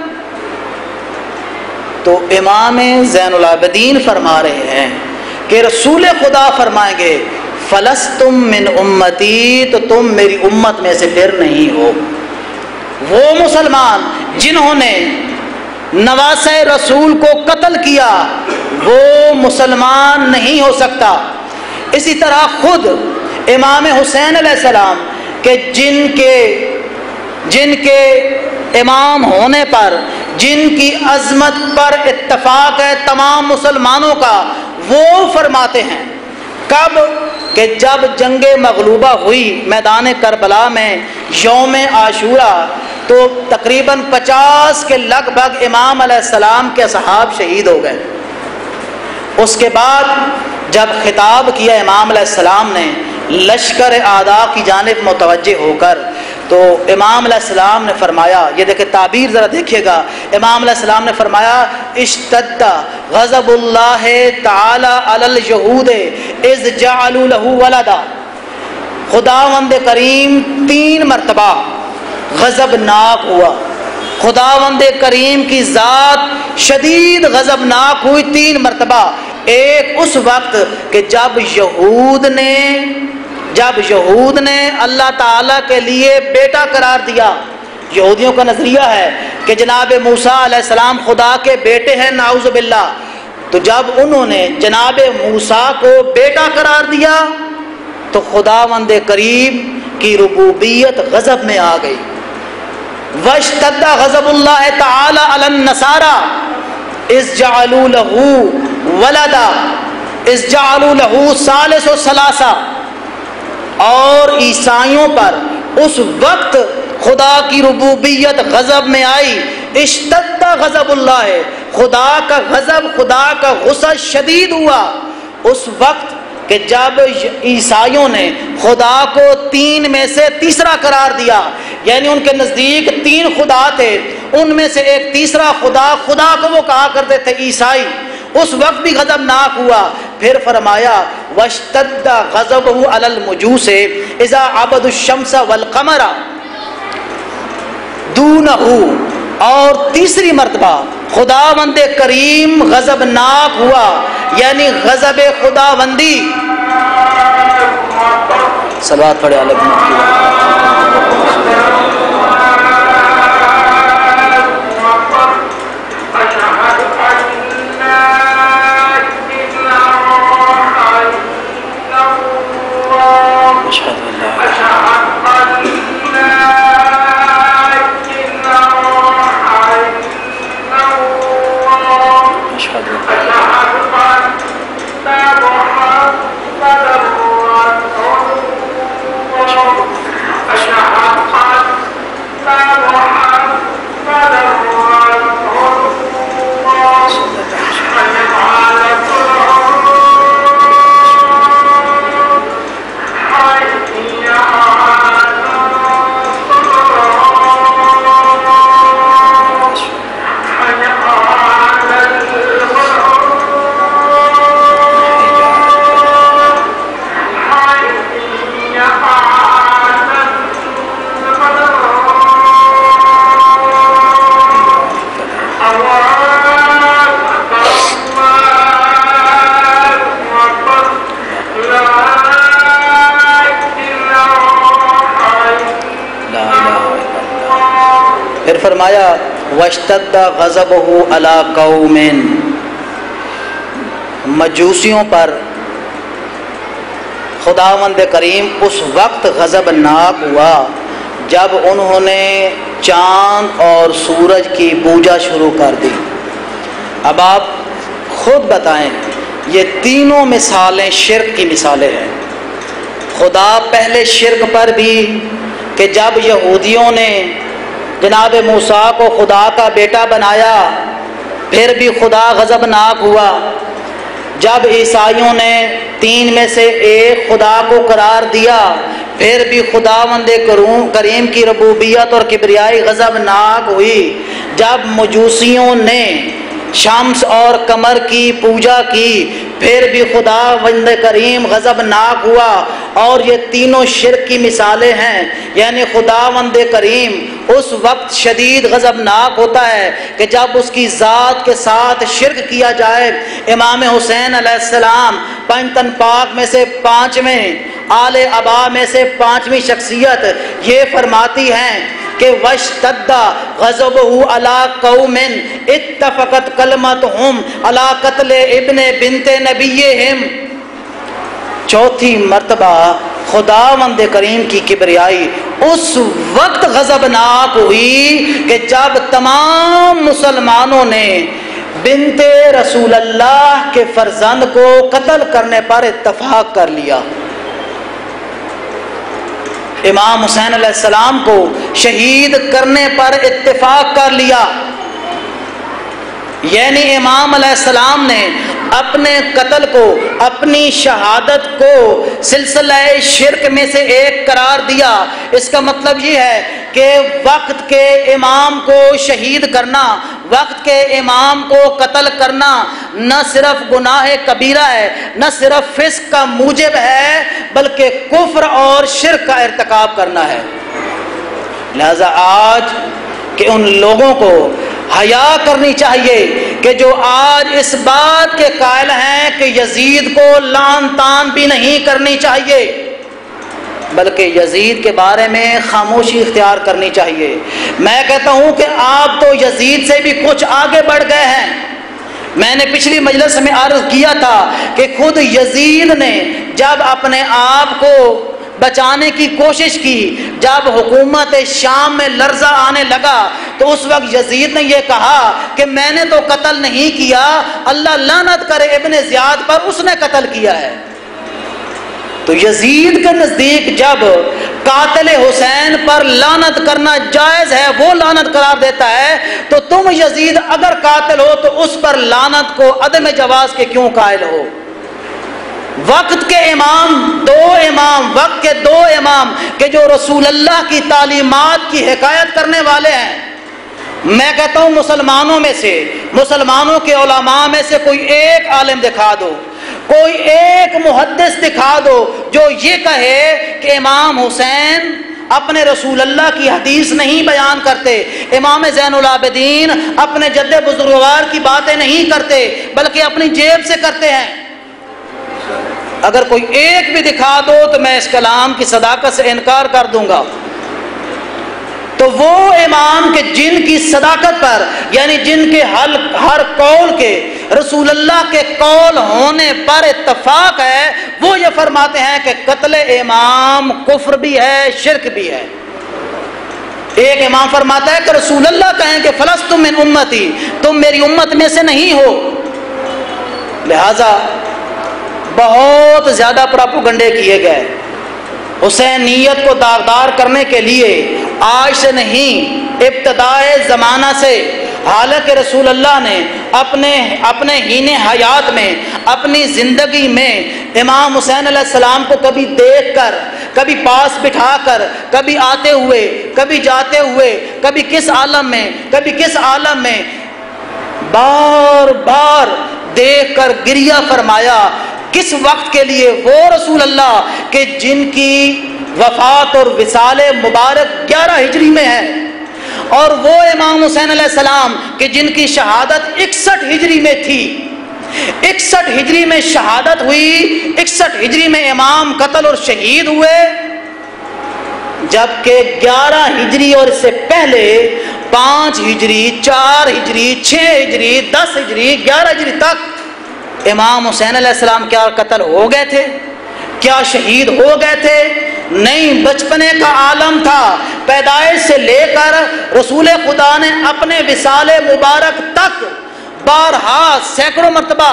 تو امام زین العابدین فرما رہے ہیں کہ رسول خدا فرمائیں گے فلستم من امتی، تو تم میری امت میں سے پھر نہیں ہو۔ وہ مسلمان جنہوں نے نواسہ رسول کو قتل کیا وہ مسلمان نہیں ہو سکتا۔ اسی طرح خود امام حسین علیہ السلام کہ جن کے امام ہونے پر، جن کی عظمت پر اتفاق ہے تمام مسلمانوں کا، وہ فرماتے ہیں کب کہ جب جنگ مغلوبہ ہوئی میدان کربلا میں یوم عاشوراء، تو تقریباً 50 کے لگ بھگ امام علیہ السلام کے اصحاب شہید ہو گئے۔ اس کے بعد جب خطاب کیا امام علیہ السلام نے لشکر اعداء کی جانب متوجہ ہو کر، تو امام علیہ السلام نے فرمایا، یہ دیکھیں تعبیر ذرا دیکھیے گا، امام علیہ السلام نے فرمایا اشتد غضب اللہ تعالی علی الیہود اذ جعلوا له ولدا، خداوند کریم 3 مرتبہ غضبناک ہوا، خداوند کریم کی ذات شدید غضبناک ہوئی 3 مرتبہ۔ ایک اس وقت کہ جب یہود نے اللہ تعالیٰ کے لیے بیٹا قرار دیا۔ یہودیوں کا نظریہ ہے کہ جناب موسیٰ علیہ السلام خدا کے بیٹے ہیں، نعوذ باللہ۔ تو جب انہوں نے جناب موسیٰ کو بیٹا قرار دیا تو خداوند کریم کی ربوبیت غضب میں آ گئی۔ واشتد غضب اللہ تعالی علی النصارى اذ جعلوا له ولدا اذ جعلوا له ثالث ثلاثہ، اور عیسائیوں پر اس وقت خدا کی ربوبیت غضب میں آئی، اشتد غضب اللہ ہے، خدا کا غضب، خدا کا غصہ شدید ہوا اس وقت کہ جب عیسائیوں نے خدا کو تین میں سے تیسرا قرار دیا، یعنی ان کے نزدیک تین خدا تھے، ان میں سے ایک تیسرا خدا کو وہ کہا کرتے تھے عیسائی، اس وقت بھی غضبناک ہوا۔ پھر فرمایا واشتد غضبہ علی المجوس اذا عبدوا الشمس والقمر دونہ، اور تیسری مرتبہ خداوند کریم غضبناک ہوا، یعنی غضب خداوندی۔ صلوات پڑھے علی فرمایا واشتد غضبہ علی قوم، مجوسیوں پر خداوند کریم اس وقت غضبناک ہوا جب انہوں نے چاند اور سورج کی پوجا شروع کر دی۔ اب آپ خود بتائیں، یہ تینوں مثالیں شرک کی مثالیں ہیں۔ خدا پہلے شرک پر بھی کہ جب یہودیوں نے جناب موسیٰ کو خدا کا بیٹا بنایا، پھر بھی خدا غضبناک ہوا۔ جب عیسائیوں نے تین میں سے ایک خدا کو قرار دیا، پھر بھی خداوند کریم کی ربوبیت اور کبریائی غضبناک ہوئی۔ جب مجوسیوں نے شمس اور قمر کی پوجا کی، پھر بھی خداوند کریم غضبناک ہوا۔ اور یہ تینوں شرک کی مثالیں ہیں، یعنی خداوند کریم اس وقت شدید غضبناک ہوتا ہے کہ جب اس کی ذات کے ساتھ شرک کیا جائے۔ امام حسین علیہ السلام پنجتن پاک میں سے پانچویں، آل ابا میں سے پانچویں شخصیت، یہ فرماتی ہیں کہ واشتد غضبہ علی قوم اتفقت کلمتہم علی قتل ابن بنت نبیہم۔ چوتھی مرتبہ خداوند کریم کی کبریائی اس وقت غضبناک ہوئی کہ جب تمام مسلمانوں نے بنت رسول اللہ کے فرزند کو قتل کرنے پر اتفاق کر لیا۔ امام حسین علیہ السلام کو شہید کرنے پر اتفاق کر لیا، یعنی امام علیہ السلام نے اپنے قتل کو، اپنی شہادت کو سلسلہ شرک میں سے ایک قرار دیا۔ اس کا مطلب یہ ہے کہ وقت کے امام کو شہید کرنا، وقت کے امام کو قتل کرنا نہ صرف گناہ کبیرہ ہے، نہ صرف فسق کا موجب ہے، بلکہ کفر اور شرک کا ارتکاب کرنا ہے۔ لہذا آج کہ ان لوگوں کو حیا کرنی چاہیے کہ جو آج اس بات کے قائل ہیں کہ یزید کو لعن طعن بھی نہیں کرنی چاہیے، بلکہ یزید کے بارے میں خاموشی اختیار کرنی چاہیے۔ میں کہتا ہوں کہ آپ تو یزید سے بھی کچھ آگے بڑھ گئے ہیں۔ میں نے پچھلی مجلس میں عرض کیا تھا کہ خود یزید نے جب اپنے آپ کو بچانے کی کوشش کی، جب حکومت شام میں لرزہ آنے لگا، تو اس وقت یزید نے یہ کہا کہ میں نے تو قتل نہیں کیا، اللہ لعنت کرے ابن زیاد پر، اس نے قتل کیا ہے۔ تو یزید کے نزدیک جب قاتل حسین پر لعنت کرنا جائز ہے، وہ لعنت قرار دیتا ہے، تو تم یزید اگر قاتل ہو تو اس پر لعنت کو عدم جواز کے کیوں قائل ہو؟ وقت کے وقت کے دو امام کہ جو رسول اللہ کی تعلیمات کی حکایت کرنے والے ہیں، میں کہتا ہوں مسلمانوں کے علماء میں سے کوئی ایک عالم دکھا دو، کوئی ایک محدث دکھا دو جو یہ کہے کہ امام حسین اپنے رسول اللہ کی حدیث نہیں بیان کرتے، امام زین العابدین اپنے جد بزرگوار کی باتیں نہیں کرتے بلکہ اپنی جیب سے کرتے ہیں۔ اگر کوئی ایک بھی دکھا دو تو میں اس کلام کی صداقت سے انکار کر دوں گا۔ تو وہ امام کے جن کی صداقت پر، یعنی جن کے ہر قول کے رسول اللہ کے قول ہونے پر اتفاق ہے، وہ یہ فرماتے ہیں کہ قتل امام کفر بھی ہے، شرک بھی ہے۔ ایک امام فرماتا ہے کہ رسول اللہ کہیں کہ فلستم من امتی، تم میری امت میں سے نہیں ہو۔ لہذا بہت زیادہ پراپوگنڈے کیے گئے حسینیت کو داغدار کرنے کے لیے، آج سے نہیں ابتدائے زمانہ سے، حالانکہ رسول اللہ نے اپنے ہین حیات میں، اپنی زندگی میں امام حسین علیہ السلام کو کبھی دیکھ کر، کبھی پاس بٹھا کر، کبھی آتے ہوئے، کبھی جاتے ہوئے، کبھی کس عالم میں، کبھی کس عالم میں، بار بار دیکھ کر گریہ فرمایا۔ کس وقت کے لیے؟ وہ رسول اللہ کہ جن کی وفات اور وصال مبارک 11 ہجری میں ہے، اور وہ امام حسین علیہ السلام کہ جن کی شہادت 61 ہجری میں تھی۔ 61 ہجری میں شہادت ہوئی، 61 ہجری میں امام قتل اور شہید ہوئے، جبکہ 11 ہجری اور اس سے پہلے 5 ہجری، 4 ہجری، 6 ہجری، 10 ہجری، 11 ہجری تک امام حسین علیہ السلام کیا قتل ہو گئے تھے؟ کیا شہید ہو گئے تھے؟ نہیں، بچپنے کا عالم تھا۔ پیدائش سے لے کر رسول خدا نے اپنے وصال مبارک تک بارہا سینکڑوں مرتبہ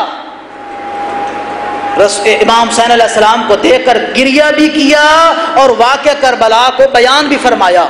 امام حسین علیہ السلام کو دیکھ کر گریہ بھی کیا اور واقعہ کربلا کو بیان بھی فرمایا۔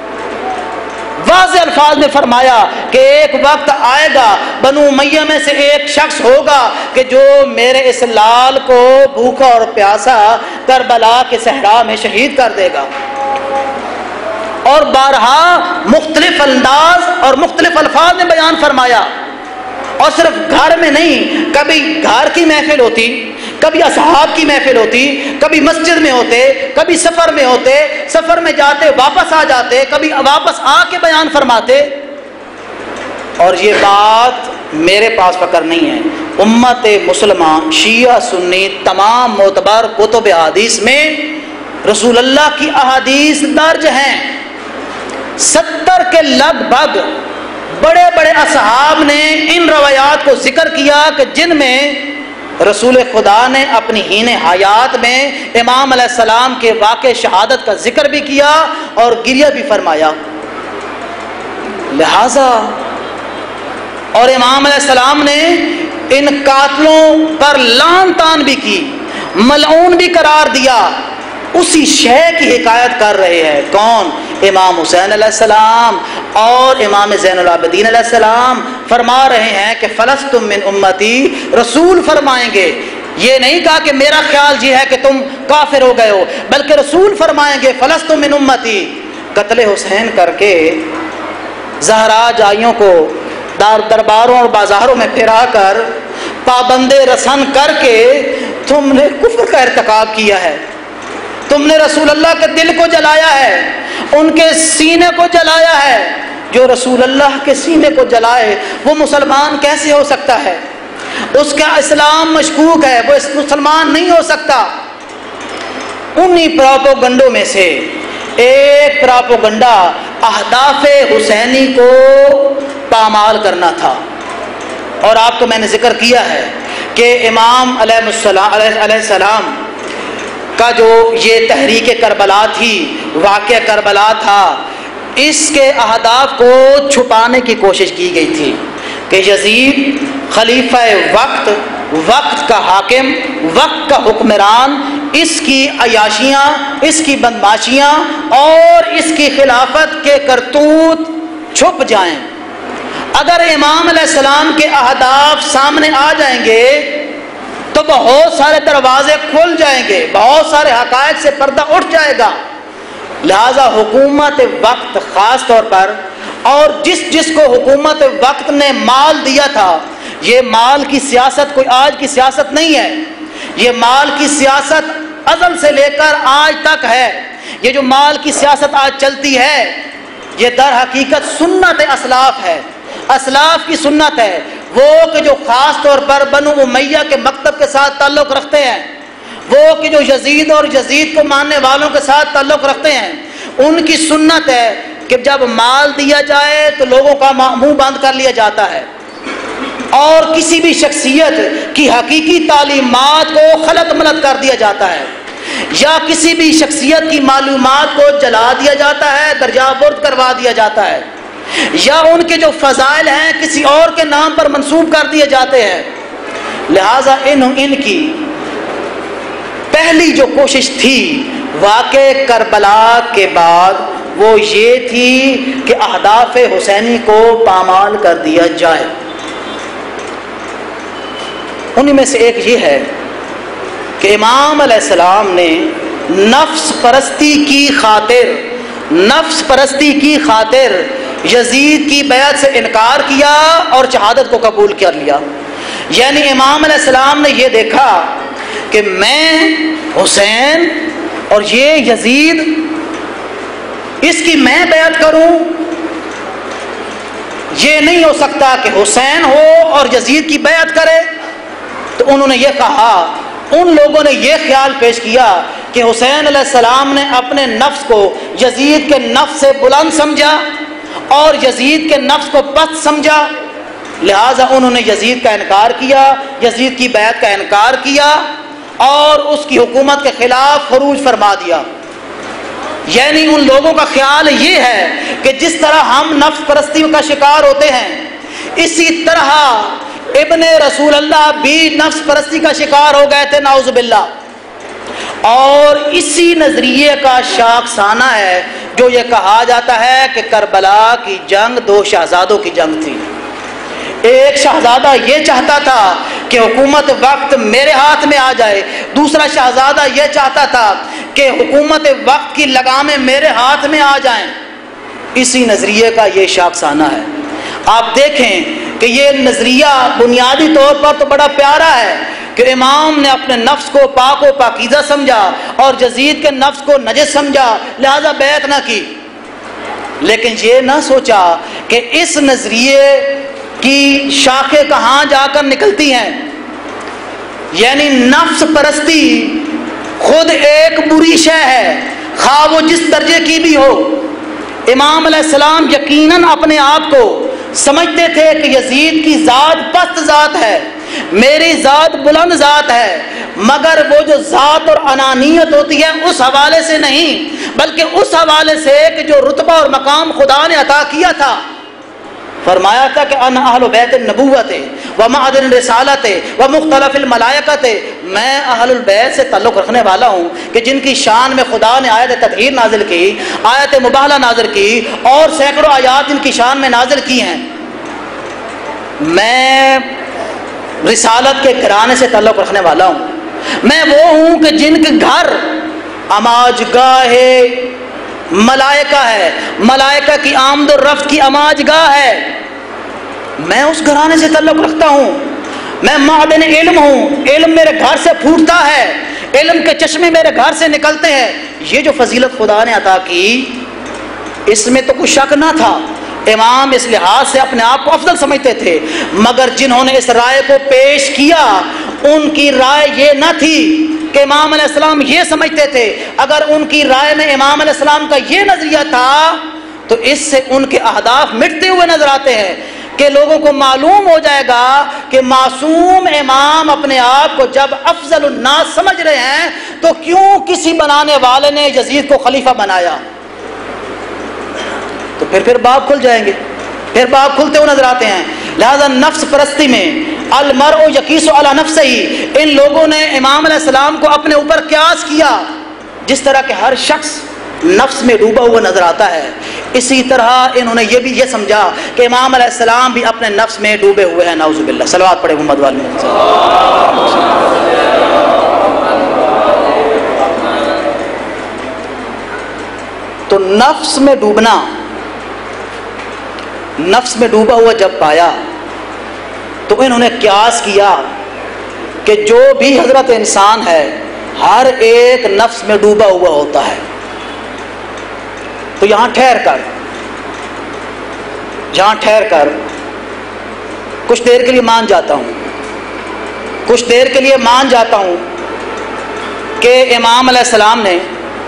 واضح الفاظ میں فرمایا کہ ایک وقت آئے گا، بنو امیہ میں سے ایک شخص ہوگا کہ جو میرے اس لال کو بھوکا اور پیاسا کربلا کے صحرا میں شہید کر دے گا۔ اور بارہا مختلف انداز اور مختلف الفاظ میں بیان فرمایا، اور صرف گھر میں نہیں، کبھی گھر کی محفل ہوتی، کبھی اصحاب کی محفل ہوتی، کبھی مسجد میں ہوتے، کبھی سفر میں ہوتے، سفر میں جاتے واپس آ جاتے، کبھی واپس آ کے بیان فرماتے۔ اور یہ بات میرے پاس فقر نہیں ہے، امت مسلمہ شیعہ سنی تمام معتبر کتب احادیث میں رسول اللہ کی احادیث درج ہیں۔ 70 کے لگ بھگ بڑے بڑے اصحاب نے ان روایات کو ذکر کیا کہ جن میں رسول خدا نے اپنی ہین حیات میں امام علیہ السلام کے واقع شہادت کا ذکر بھی کیا اور گریہ بھی فرمایا۔ لہذا اور امام علیہ السلام نے ان قاتلوں پر لعن طعن بھی کی، ملعون بھی قرار دیا۔ اسی شے کی حکایت کر رہے ہیں کون؟ امام حسین علیہ السلام اور امام زین العابدین علیہ السلام فرما رہے ہیں کہ فلستم من امتی، رسول فرمائیں گے، یہ نہیں کہا کہ میرا خیال یہ ہے کہ تم کافر ہو گئے ہو، بلکہ رسول فرمائیں گے فلستم من امتی۔ قتل حسین کر کے زہرا جائیوں کو درباروں اور بازاروں میں پھرا کر پابند رسن کر کے تم نے کفر کا ارتکاب کیا ہے، تم نے رسول اللہ کے دل کو جلایا ہے، ان کے سینے کو جلایا ہے۔ جو رسول اللہ کے سینے کو جلائے وہ مسلمان کیسے ہو سکتا ہے؟ اس کا اسلام مشکوک ہے، وہ مسلمان نہیں ہو سکتا۔ انہی پراپوگنڈوں میں سے ایک پراپوگنڈا اہداف حسینی کو پامال کرنا تھا، اور آپ کو میں نے ذکر کیا ہے کہ امام علیہ السلام کا جو یہ تحریک کربلا تھی، واقعہ کربلا تھا، اس کے اہداف کو چھپانے کی کوشش کی گئی تھی کہ یزید خلیفہ وقت کا حاکم، وقت کا حکمران، اس کی عیاشیاں، اس کی بدماشیاں اور اس کی خلافت کے کرتوت چھپ جائیں۔ اگر امام علیہ السلام کے اہداف سامنے آ جائیں گے تو بہت سارے دروازے کھل جائیں گے، بہت سارے حقائق سے پردہ اٹھ جائے گا۔ لہذا حکومت وقت خاص طور پر، اور جس کو حکومت وقت نے مال دیا تھا، یہ مال کی سیاست کوئی آج کی سیاست نہیں ہے، یہ مال کی سیاست ازل سے لے کر آج تک ہے۔ یہ جو مال کی سیاست آج چلتی ہے یہ در حقیقت سنت اسلاف ہے، اسلاف کی سنت ہے، وہ کہ جو خاص طور پر بنو امیہ کے مکتب کے ساتھ تعلق رکھتے ہیں، وہ کہ جو یزید اور یزید کو ماننے والوں کے ساتھ تعلق رکھتے ہیں، ان کی سنت ہے کہ جب مال دیا جائے تو لوگوں کا منہ بند کر لیا جاتا ہے، اور کسی بھی شخصیت کی حقیقی تعلیمات کو خلط ملط کر دیا جاتا ہے، یا کسی بھی شخصیت کی معلومات کو جلا دیا جاتا ہے، درجہ برد کروا دیا جاتا ہے، یا ان کے جو فضائل ہیں کسی اور کے نام پر منسوب کر دیے جاتے ہیں۔ لہذا ان کی پہلی جو کوشش تھی واقع کربلا کے بعد وہ یہ تھی کہ اہداف حسینی کو پامال کر دیا جائے۔ انہی میں سے ایک یہ ہے کہ امام علیہ السلام نے نفس پرستی کی خاطر یزید کی بیعت سے انکار کیا اور شہادت کو قبول کر لیا۔ یعنی امام علیہ السلام نے یہ دیکھا کہ میں حسین اور یہ یزید، اس کی میں بیعت کروں، یہ نہیں ہو سکتا کہ حسین ہو اور یزید کی بیعت کرے۔ تو انہوں نے یہ کہا، ان لوگوں نے یہ خیال پیش کیا کہ حسین علیہ السلام نے اپنے نفس کو یزید کے نفس سے بلند سمجھا اور یزید کے نفس کو پست سمجھا، لہٰذا انہوں نے یزید کا انکار کیا، یزید کی بیعت کا انکار کیا اور اس کی حکومت کے خلاف خروج فرما دیا۔ یعنی ان لوگوں کا خیال یہ ہے کہ جس طرح ہم نفس پرستی کا شکار ہوتے ہیں، اسی طرح ابن رسول اللہ بھی نفس پرستی کا شکار ہو گئے تھے، نعوذ باللہ۔ اور اسی نظریے کا شاخسانہ ہے جو یہ کہا جاتا ہے کہ کربلا کی جنگ دو شہزادوں کی جنگ تھی۔ ایک شہزادہ یہ چاہتا تھا کہ حکومت وقت میرے ہاتھ میں آ جائے، دوسرا شہزادہ یہ چاہتا تھا کہ حکومت وقت کی لگامیں میرے ہاتھ میں آ جائیں۔ اسی نظریے کا یہ شاخسانہ ہے۔ آپ دیکھیں کہ یہ نظریہ بنیادی طور پر تو بڑا پیارا ہے کہ امام نے اپنے نفس کو پاک و پاکیزہ سمجھا اور یزید کے نفس کو نجس سمجھا، لہذا بیعت نہ کی، لیکن یہ نہ سوچا کہ اس نظریے کی شاخیں کہاں جا کر نکلتی ہیں۔ یعنی نفس پرستی خود ایک بری شے ہے، خواہ وہ جس درجے کی بھی ہو۔ امام علیہ السلام یقیناً اپنے آپ کو سمجھتے تھے کہ یزید کی ذات پست ذات ہے، میری ذات بلند ذات ہے، مگر وہ جو ذات اور انانیت ہوتی ہے اس حوالے سے نہیں، بلکہ اس حوالے سے کہ جو رتبہ اور مقام خدا نے عطا کیا تھا۔ فرمایا تھا کہ انا اہل بیت النبوت و معدن الرسالت و مختلف الملائکت، میں اہل البیت سے تعلق رکھنے والا ہوں کہ جن کی شان میں خدا نے آیت تطہیر نازل کی، آیت مباہلہ نازل کی اور سینکڑوں آیات جن کی شان میں نازل کی ہیں۔ میں رسالت کے گھرانے سے تعلق رکھنے والا ہوں، میں وہ ہوں کہ جن کے گھر اماج گاہ ملائکہ ہے، ملائکہ کی آمد و رفت کی اماج گاہ ہے، میں اس گھرانے سے تعلق رکھتا ہوں۔ میں معدن علم ہوں، علم میرے گھر سے پھوٹتا ہے، علم کے چشمے میرے گھر سے نکلتے ہیں۔ یہ جو فضیلت خدا نے عطا کی اس میں تو کوئی شک نہ تھا، امام اس لحاظ سے اپنے آپ کو افضل سمجھتے تھے، مگر جنہوں نے اس رائے کو پیش کیا ان کی رائے یہ نہ تھی کہ امام علیہ السلام یہ سمجھتے تھے۔ اگر ان کی رائے میں امام علیہ السلام کا یہ نظریہ تھا تو اس سے ان کے اہداف مٹتے ہوئے نظر آتے ہیں کہ لوگوں کو معلوم ہو جائے گا کہ معصوم امام اپنے آپ کو جب افضل الناس سمجھ رہے ہیں تو کیوں کسی بنانے والے نے یزید کو خلیفہ بنایا۔ تو پھر باب کھل جائیں گے، پھر باب کھلتے ہوئے نظر آتے ہیں۔ لہذا نفس پرستی میں المرء یقیس علی نفسہ، ان لوگوں نے امام علیہ السلام کو اپنے اوپر قیاس کیا۔ جس طرح کہ ہر شخص نفس میں ڈوبا ہوا نظر آتا ہے، اسی طرح انہوں نے یہ سمجھا کہ امام علیہ السلام بھی اپنے نفس میں ڈوبے ہوئے ہیں۔ نعوذ باللہ۔ صلوات پڑھے محمد والے محمد۔ تو نفس میں ڈوبنا، نفس میں ڈوبا ہوا جب پایا تو انہوں نے قیاس کیا کہ جو بھی حضرت انسان ہے ہر ایک نفس میں ڈوبا ہوا ہوتا ہے۔ تو یہاں ٹھہر کر کچھ دیر کے لیے مان جاتا ہوں کہ امام علیہ السلام نے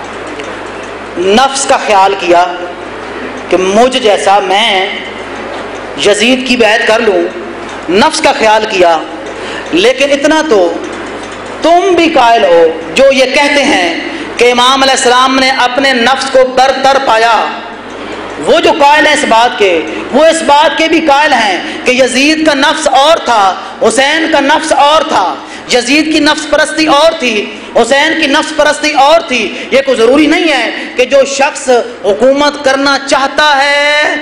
نفس کا خیال کیا کہ مجھ جیسا میں یزید کی بیعت کر لوں، نفس کا خیال کیا، لیکن اتنا تو تم بھی قائل ہو جو یہ کہتے ہیں کہ امام علیہ السلام نے اپنے نفس کو برتر پایا۔ وہ جو قائل ہیں اس بات کے، وہ اس بات کے بھی قائل ہیں کہ یزید کا نفس اور تھا، حسین کا نفس اور تھا، یزید کی نفس پرستی اور تھی، حسین کی نفس پرستی اور تھی۔ یہ کوئی ضروری نہیں ہے کہ جو شخص حکومت کرنا چاہتا ہے،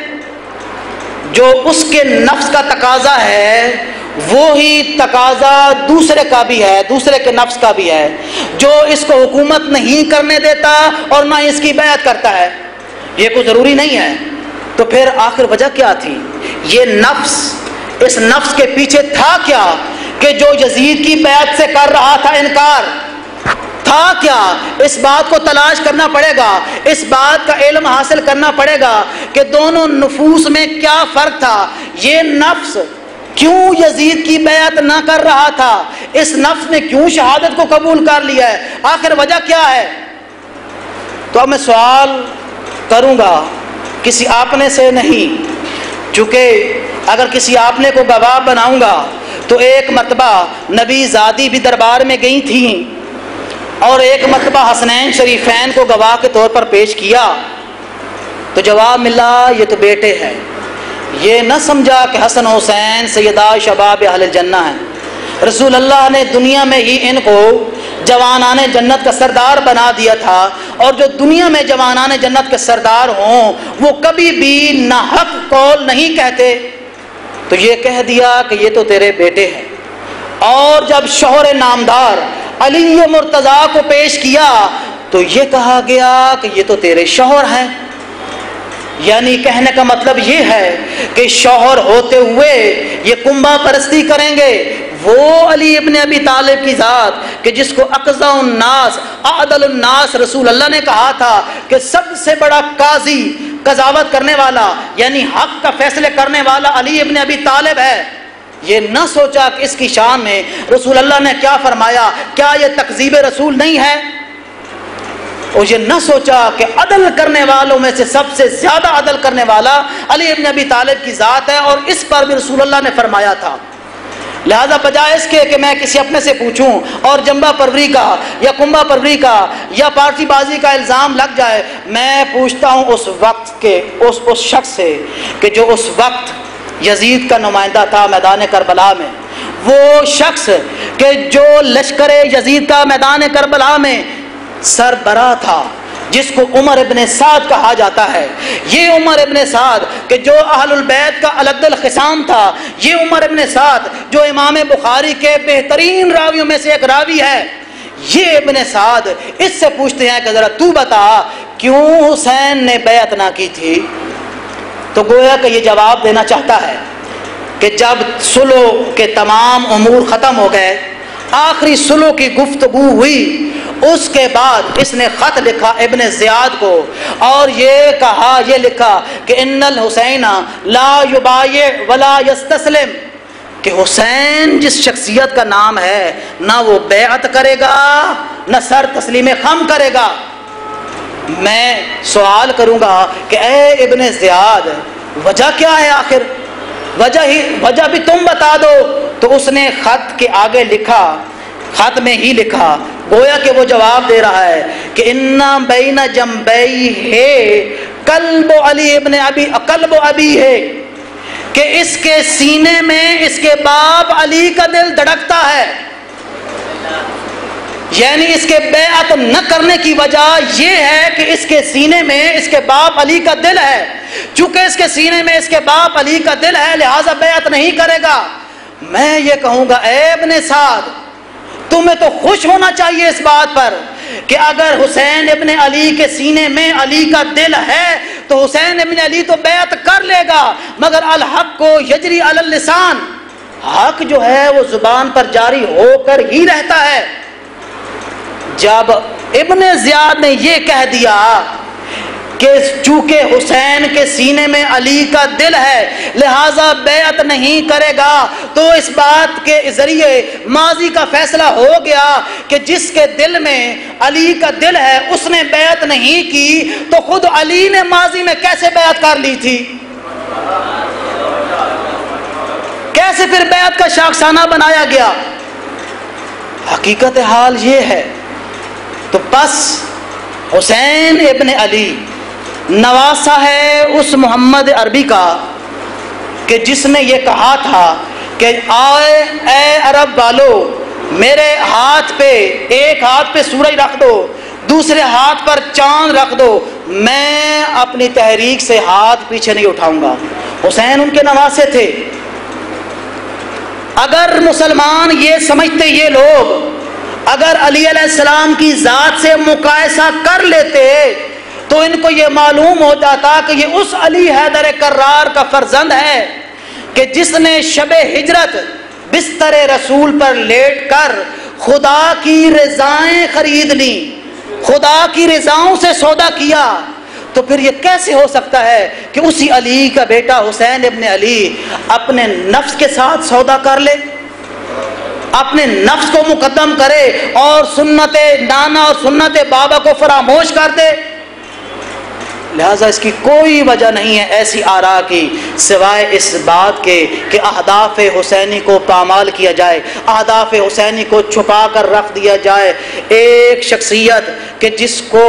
جو اس کے نفس کا تقاضا ہے وہی تقاضا دوسرے کا بھی ہے، دوسرے کے نفس کا بھی ہے۔ جو اس کو حکومت نہیں کرنے دیتا اور نہ اس کی بیعت کرتا ہے، یہ کوئی ضروری نہیں ہے۔ تو پھر آخر وجہ کیا تھی؟ یہ نفس، اس نفس کے پیچھے تھا کیا کہ جو یزید کی بیعت سے کر رہا تھا انکار؟ تھا کیا؟ اس بات کو تلاش کرنا پڑے گا، اس بات کا علم حاصل کرنا پڑے گا کہ دونوں نفوس میں کیا فرق تھا۔ یہ نفس کیوں یزید کی بیعت نہ کر رہا تھا؟ اس نفس نے کیوں شہادت کو قبول کر لیا ہے؟ آخر وجہ کیا ہے؟ تو اب میں سوال کروں گا کسی آپنے سے نہیں، چونکہ اگر کسی آپنے کو گواہ بناؤں گا تو ایک مرتبہ نبی زادی بھی دربار میں گئی تھیں اور ایک مرتبہ حسنین شریفین کو گواہ کے طور پر پیش کیا، تو جواب ملا یہ تو بیٹے ہیں۔ یہ نہ سمجھا کہ حسن حسین سیدہ شباب اہل الجنہ ہیں۔ رسول اللہ نے دنیا میں ہی ان کو جوانان جنت کا سردار بنا دیا تھا، اور جو دنیا میں جوانان جنت کے سردار ہوں وہ کبھی بھی ناحق قول نہیں کہتے۔ تو یہ کہہ دیا کہ یہ تو تیرے بیٹے ہیں۔ اور جب شوہر نامدار علی مرتضیٰ کو پیش کیا تو یہ کہا گیا کہ یہ تو تیرے شوہر ہیں۔ یعنی کہنے کا مطلب یہ ہے کہ شوہر ہوتے ہوئے یہ کنبہ پرستی کریں گے۔ وہ علی ابن ابی طالب کی ذات کہ جس کو اقضاء الناس اعدل الناس رسول اللہ نے کہا تھا کہ سب سے بڑا قاضی، قضاوت کرنے والا یعنی حق کا فیصلے کرنے والا علی ابن ابی طالب ہے، یہ نہ سوچا کہ اس کی شان میں رسول اللہ نے کیا فرمایا، کیا یہ تکذیب رسول نہیں ہے؟ اور یہ نہ سوچا کہ عدل کرنے والوں میں سے سب سے زیادہ عدل کرنے والا علی ابن ابی طالب کی ذات ہے، اور اس پر بھی رسول اللہ نے فرمایا تھا۔ لہذا بجائے اس کے کہ میں کسی اپنے سے پوچھوں اور جنبہ پروری کا یا کنبہ پروری کا یا پارٹی بازی کا الزام لگ جائے، میں پوچھتا ہوں اس وقت کے اس شخص سے کہ جو اس وقت یزید کا نمائندہ تھا میدان کربلا میں، وہ شخص کہ جو لشکر یزید کا میدان کربلا میں سربراہ تھا، جس کو عمر ابن سعد کہا جاتا ہے۔ یہ عمر ابن سعد کہ جو اہل البیت کا الد الخصام تھا، یہ عمر ابن سعد جو امام بخاری کے بہترین راویوں میں سے ایک راوی ہے، یہ ابن سعد اس سے پوچھتے ہیں کہ ذرا تو بتا کیوں حسین نے بیعت نہ کی تھی؟ تو گویا کہ یہ جواب دینا چاہتا ہے کہ جب صلح کے تمام امور ختم ہو گئے، آخری صلح کی گفتگو ہوئی، اس کے بعد اس نے خط لکھا ابن زیاد کو اور یہ لکھا کہ ان الحسین لا یبایع ولا یستسلم، کہ حسین جس شخصیت کا نام ہے نہ وہ بیعت کرے گا نہ سر تسلیم خم کرے گا۔ میں سوال کروں گا کہ اے ابن زیاد وجہ کیا ہے؟ آخر وجہ بھی تم بتا دو۔ تو اس نے خط کے آگے لکھا، خط میں ہی لکھا، گویا کہ وہ جواب دے رہا ہے کہ ان بین جنبیہ قلب علی ابن ابی قلب ابی ہے، کہ اس کے سینے میں اس کے باپ علی کا دل دھڑکتا ہے، یعنی اس کے بیعت نہ کرنے کی وجہ یہ ہے کہ اس کے سینے میں اس کے باپ علی کا دل ہے، چونکہ اس کے سینے میں اس کے باپ علی کا دل ہے لہذا بیعت نہیں کرے گا۔ میں یہ کہوں گا اے ابن سعد، تمہیں تو خوش ہونا چاہیے اس بات پر کہ اگر حسین ابن علی کے سینے میں علی کا دل ہے تو حسین ابن علی تو بیعت کر لے گا، مگر الحق کو یجری علی اللسان، حق جو ہے وہ زبان پر جاری ہو کر ہی رہتا ہے۔ جب ابن زیاد نے یہ کہہ دیا کہ چونکہ حسین کے سینے میں علی کا دل ہے لہذا بیعت نہیں کرے گا، تو اس بات کے ذریعے ماضی کا فیصلہ ہو گیا کہ جس کے دل میں علی کا دل ہے اس نے بیعت نہیں کی، تو خود علی نے ماضی میں کیسے بیعت کر لی تھی؟ کیسے پھر بیعت کا شاخسانہ بنایا گیا؟ حقیقت حال یہ ہے۔ تو بس حسین ابن علی نواسا ہے اس محمد عربی کا کہ جس نے یہ کہا تھا کہ آئے اے عرب والو، میرے ہاتھ پہ ایک ہاتھ پہ سورج رکھ دو، دوسرے ہاتھ پر چاند رکھ دو، میں اپنی تحریک سے ہاتھ پیچھے نہیں اٹھاؤں گا۔ حسین ان کے نواسے تھے۔ اگر مسلمان یہ سمجھتے، یہ لوگ اگر علی علیہ السلام کی ذات سے مقایسہ کر لیتے تو ان کو یہ معلوم ہو جاتا کہ یہ اس علی حیدر کرار کا فرزند ہے کہ جس نے شب ہجرت بستر رسول پر لیٹ کر خدا کی رضائیں خرید لی، خدا کی رضاؤں سے سودا کیا۔ تو پھر یہ کیسے ہو سکتا ہے کہ اسی علی کا بیٹا حسین ابن علی اپنے نفس کے ساتھ سودا کر لے، اپنے نفس کو مقدم کرے اور سنت نانا اور سنت بابا کو فراموش کر دے؟ لہذا اس کی کوئی وجہ نہیں ہے ایسی آراء کی سوائے اس بات کے کہ اہداف حسینی کو پامال کیا جائے، اہداف حسینی کو چھپا کر رکھ دیا جائے۔ ایک شخصیت کہ جس کو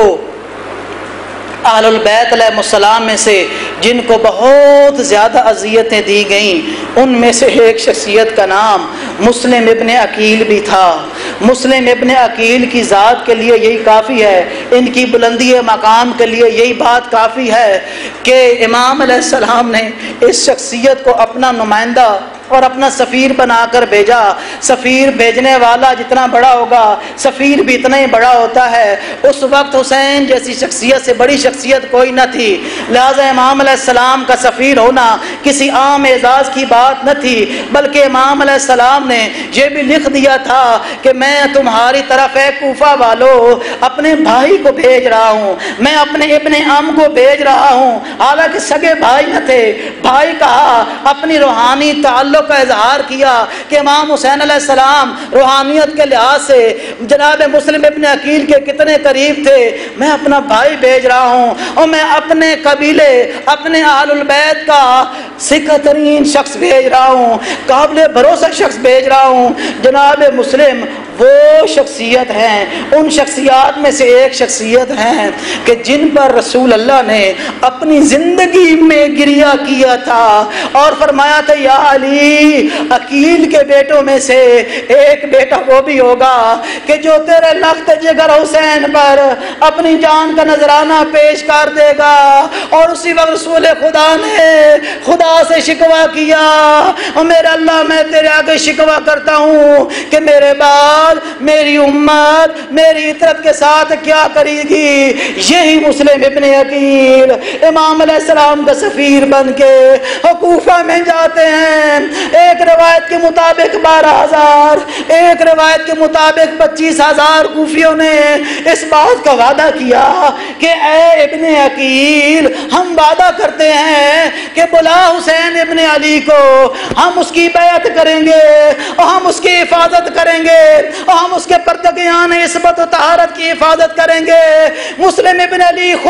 اہل البیت علیہ السلام میں سے جن کو بہت زیادہ اذیتیں دی گئیں ان میں سے ایک شخصیت کا نام مسلم ابن عقیل بھی تھا۔ مسلم ابن عقیل کی ذات کے لیے یہی کافی ہے، ان کی بلندی مقام کے لیے یہی بات کافی ہے کہ امام علیہ السلام نے اس شخصیت کو اپنا نمائندہ اور اپنا سفیر بنا کر بھیجا۔ سفیر بھیجنے والا جتنا بڑا ہوگا سفیر بھی اتنا ہی بڑا ہوتا ہے۔ اس وقت حسین جیسی شخصیت سے بڑی شخصیت کوئی نہ تھی، لہذا امام علیہ السلام کا سفیر ہونا کسی عام اعزاز کی بات نہ تھی، بلکہ امام علیہ السلام نے یہ بھی لکھ دیا تھا کہ میں تمہاری طرف اے کوفہ والو اپنے بھائی کو بھیج رہا ہوں، میں اپنے ابن عم کو بھیج رہا ہوں، حالانکہ سگے بھائی نہ تھے۔ بھائی کہا، اپنی روحانی تعلق کا اظہار کیا کہ امام حسین علیہ السلام روحانیت کے لحاظ سے جناب مسلم ابن عقیل کے کتنے قریب تھے، میں اپنا بھائی بھیج رہا ہوں اور میں اپنے قبیلے اپنے اہل البیت کا سکہ ترین شخص بھیج رہا ہوں، قابل بھروسہ شخص بھیج رہا ہوں۔ جناب مسلم وہ شخصیت ہیں، ان شخصیات میں سے ایک شخصیت ہیں کہ جن پر رسول اللہ نے اپنی زندگی میں گریہ کیا تھا اور فرمایا تھا یا علی، عقیل کے بیٹوں میں سے ایک بیٹا وہ بھی ہوگا کہ جو تیرے لخت جگر حسین پر اپنی جان کا نذرانہ پیش کر دے گا۔ اور اسی وقت رسول خدا نے خدا سے شکوہ کیا، اور میرے اللہ میں تیرے آگے شکوہ کرتا ہوں کہ میرے بعد میری امت میری اطرت کے ساتھ کیا کرے گی۔ یہی مسلم ابن عقیل امام علیہ السلام کا سفیر بن کے کوفہ میں جاتے ہیں۔ ایک روایت کے مطابق 12,000، ایک روایت کے مطابق 25,000 کوفیوں نے اس بات کا وعدہ کیا کہ اے ابن عقیل، ہم وعدہ کرتے ہیں کہ بلا حسین ابن علی کو، ہم اس کی بیعت کریں گے اور ہم اس کی حفاظت کریں گے اور ہم اس کے پرتگیان عصمت و طہارت کی حفاظت کریں گے۔ مسلم ابن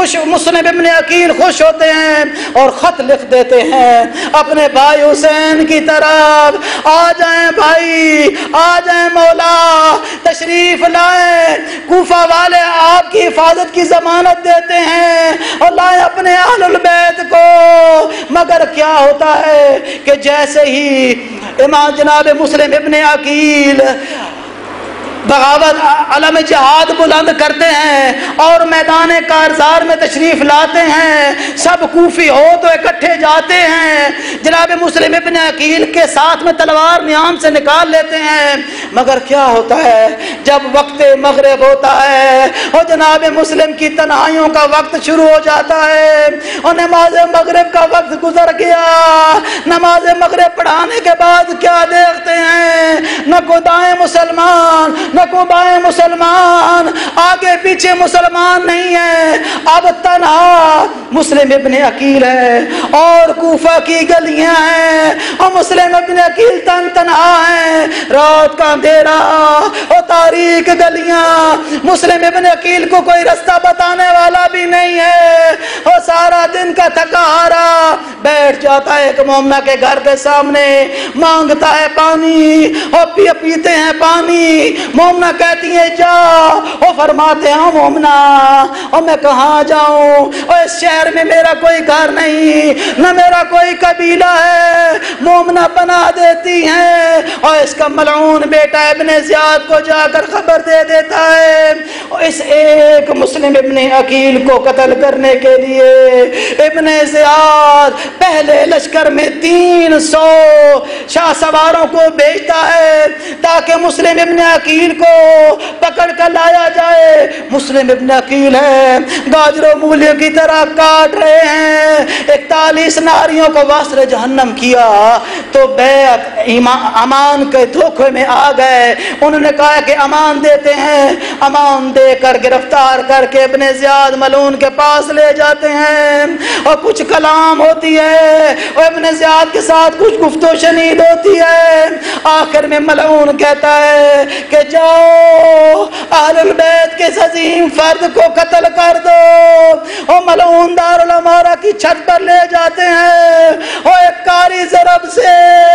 عقیل خوش ہوتے ہیں اور خط لکھ دیتے ہیں اپنے بھائی حسین کی طرف، آ جائیں بھائی، آ جائیں مولا، تشریف لائیں، کوفہ والے آپ کی حفاظت کی ضمانت دیتے ہیں ہیں اور لائیں اپنے اہل البیت کو، مگر کیا ہوتا ہے کہ جیسے ہی امام جناب مسلم ابن عقیل بغاوت علم جہاد بلند کرتے ہیں اور میدان کارزار میں تشریف لاتے ہیں، سب کوفی ہو تو اکٹھے جاتے ہیں، جناب مسلم ابن عقیل کے ساتھ میں تلوار نیام سے نکال لیتے ہیں، مگر کیا ہوتا ہے جب وقت مغرب ہوتا ہے اور جناب مسلم کی تنہائیوں کا وقت شروع ہو جاتا ہے اور نماز مغرب کا وقت گزر گیا، نماز مغرب پڑھانے کے بعد کیا دیکھتے ہیں، نہ کو دائیں مسلمان نہ کو بائیں مسلمان، آگے پیچھے مسلمان نہیں ہے، اب تنہا مسلم ابن عقیل ہے اور کوفہ کی گلیاں ہیں اور مسلم ابن عقیل تنہا ہے، رات کا اندھیرا اور تاریک گلیاں، مسلم ابن عقیل کو کوئی رستہ بتانے والا بھی نہیں ہے اور سارا دن کا تھکا ہارا بیٹھ جاتا ہے ایک مومنہ کے گھر کے سامنے، مانگتا ہے پانی اور پیتے ہیں پانی، مومنہ کہتی ہے جا، اور فرماتے ہیں مومنہ اور میں کہاں جاؤں، اور اس شہر میں میرا کوئی گھر نہیں، نہ میرا کوئی قبیلہ ہے، مومنہ پناہ دیتی ہیں اور اس کا ملعون بیٹا ابن زیاد کو جا کر خبر دے دیتا ہے، اور اس ایک مسلم ابن عقیل کو قتل کرنے کے لیے ابن زیاد پہلے لشکر میں 300 شاہ سواروں کو بھیجتا ہے تاکہ مسلم ابن عقیل کو پکڑ کر لایا جائے۔ مسلم ابن عقیل ہے، گاجر و مولیوں کی طرح کاٹ رہے ہیں، 41 ناریوں کو واسر جہنم کیا تو بیعت امان کے دھوکے میں آ گئے، انہوں نے کہا کہ امان دیتے ہیں، امان دے کر گرفتار کر کے ابن زیاد ملعون کے پاس لے جاتے ہیں اور کچھ کلام ہوتی ہے اور ابن زیاد کے ساتھ کچھ گفت و شنید ہوتی ہے، آخر میں ملعون کہتا ہے کہ جاؤ اہل البیت کے عظیم فرد کو قتل کر دو، اور ملعون دارالامارہ کی چھت پر لے جاتے ہیں اور ایک کاری ضرب سے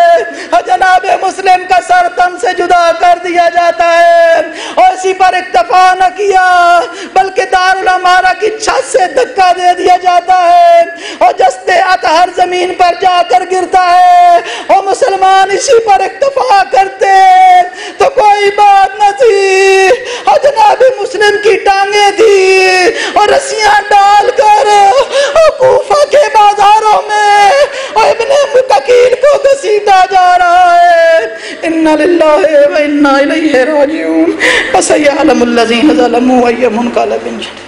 جناب مسلم کا سر تن سے جدا کر دیا جاتا ہے، اور اسی پر اکتفا نہ کیا بلکہ دارالامارہ کی چھت سے دھکا دے دیا جاتا ہے اور جسد اطہر زمین پر جا کر گرتا ہے، اور مسلمان اسی پر اکتفا کرتے تو کوئی بات نہ تھی، اور جناب مسلم کی ٹانگیں تھی اور رسیاں ڈال کر اور کوفہ کے بازاروں میں اور ابن عقیل کو گھسیٹا جا رہا ہے۔ انا للہ و انا الیہ راجعون، فسیعلم الذین ظلموا ای منقلب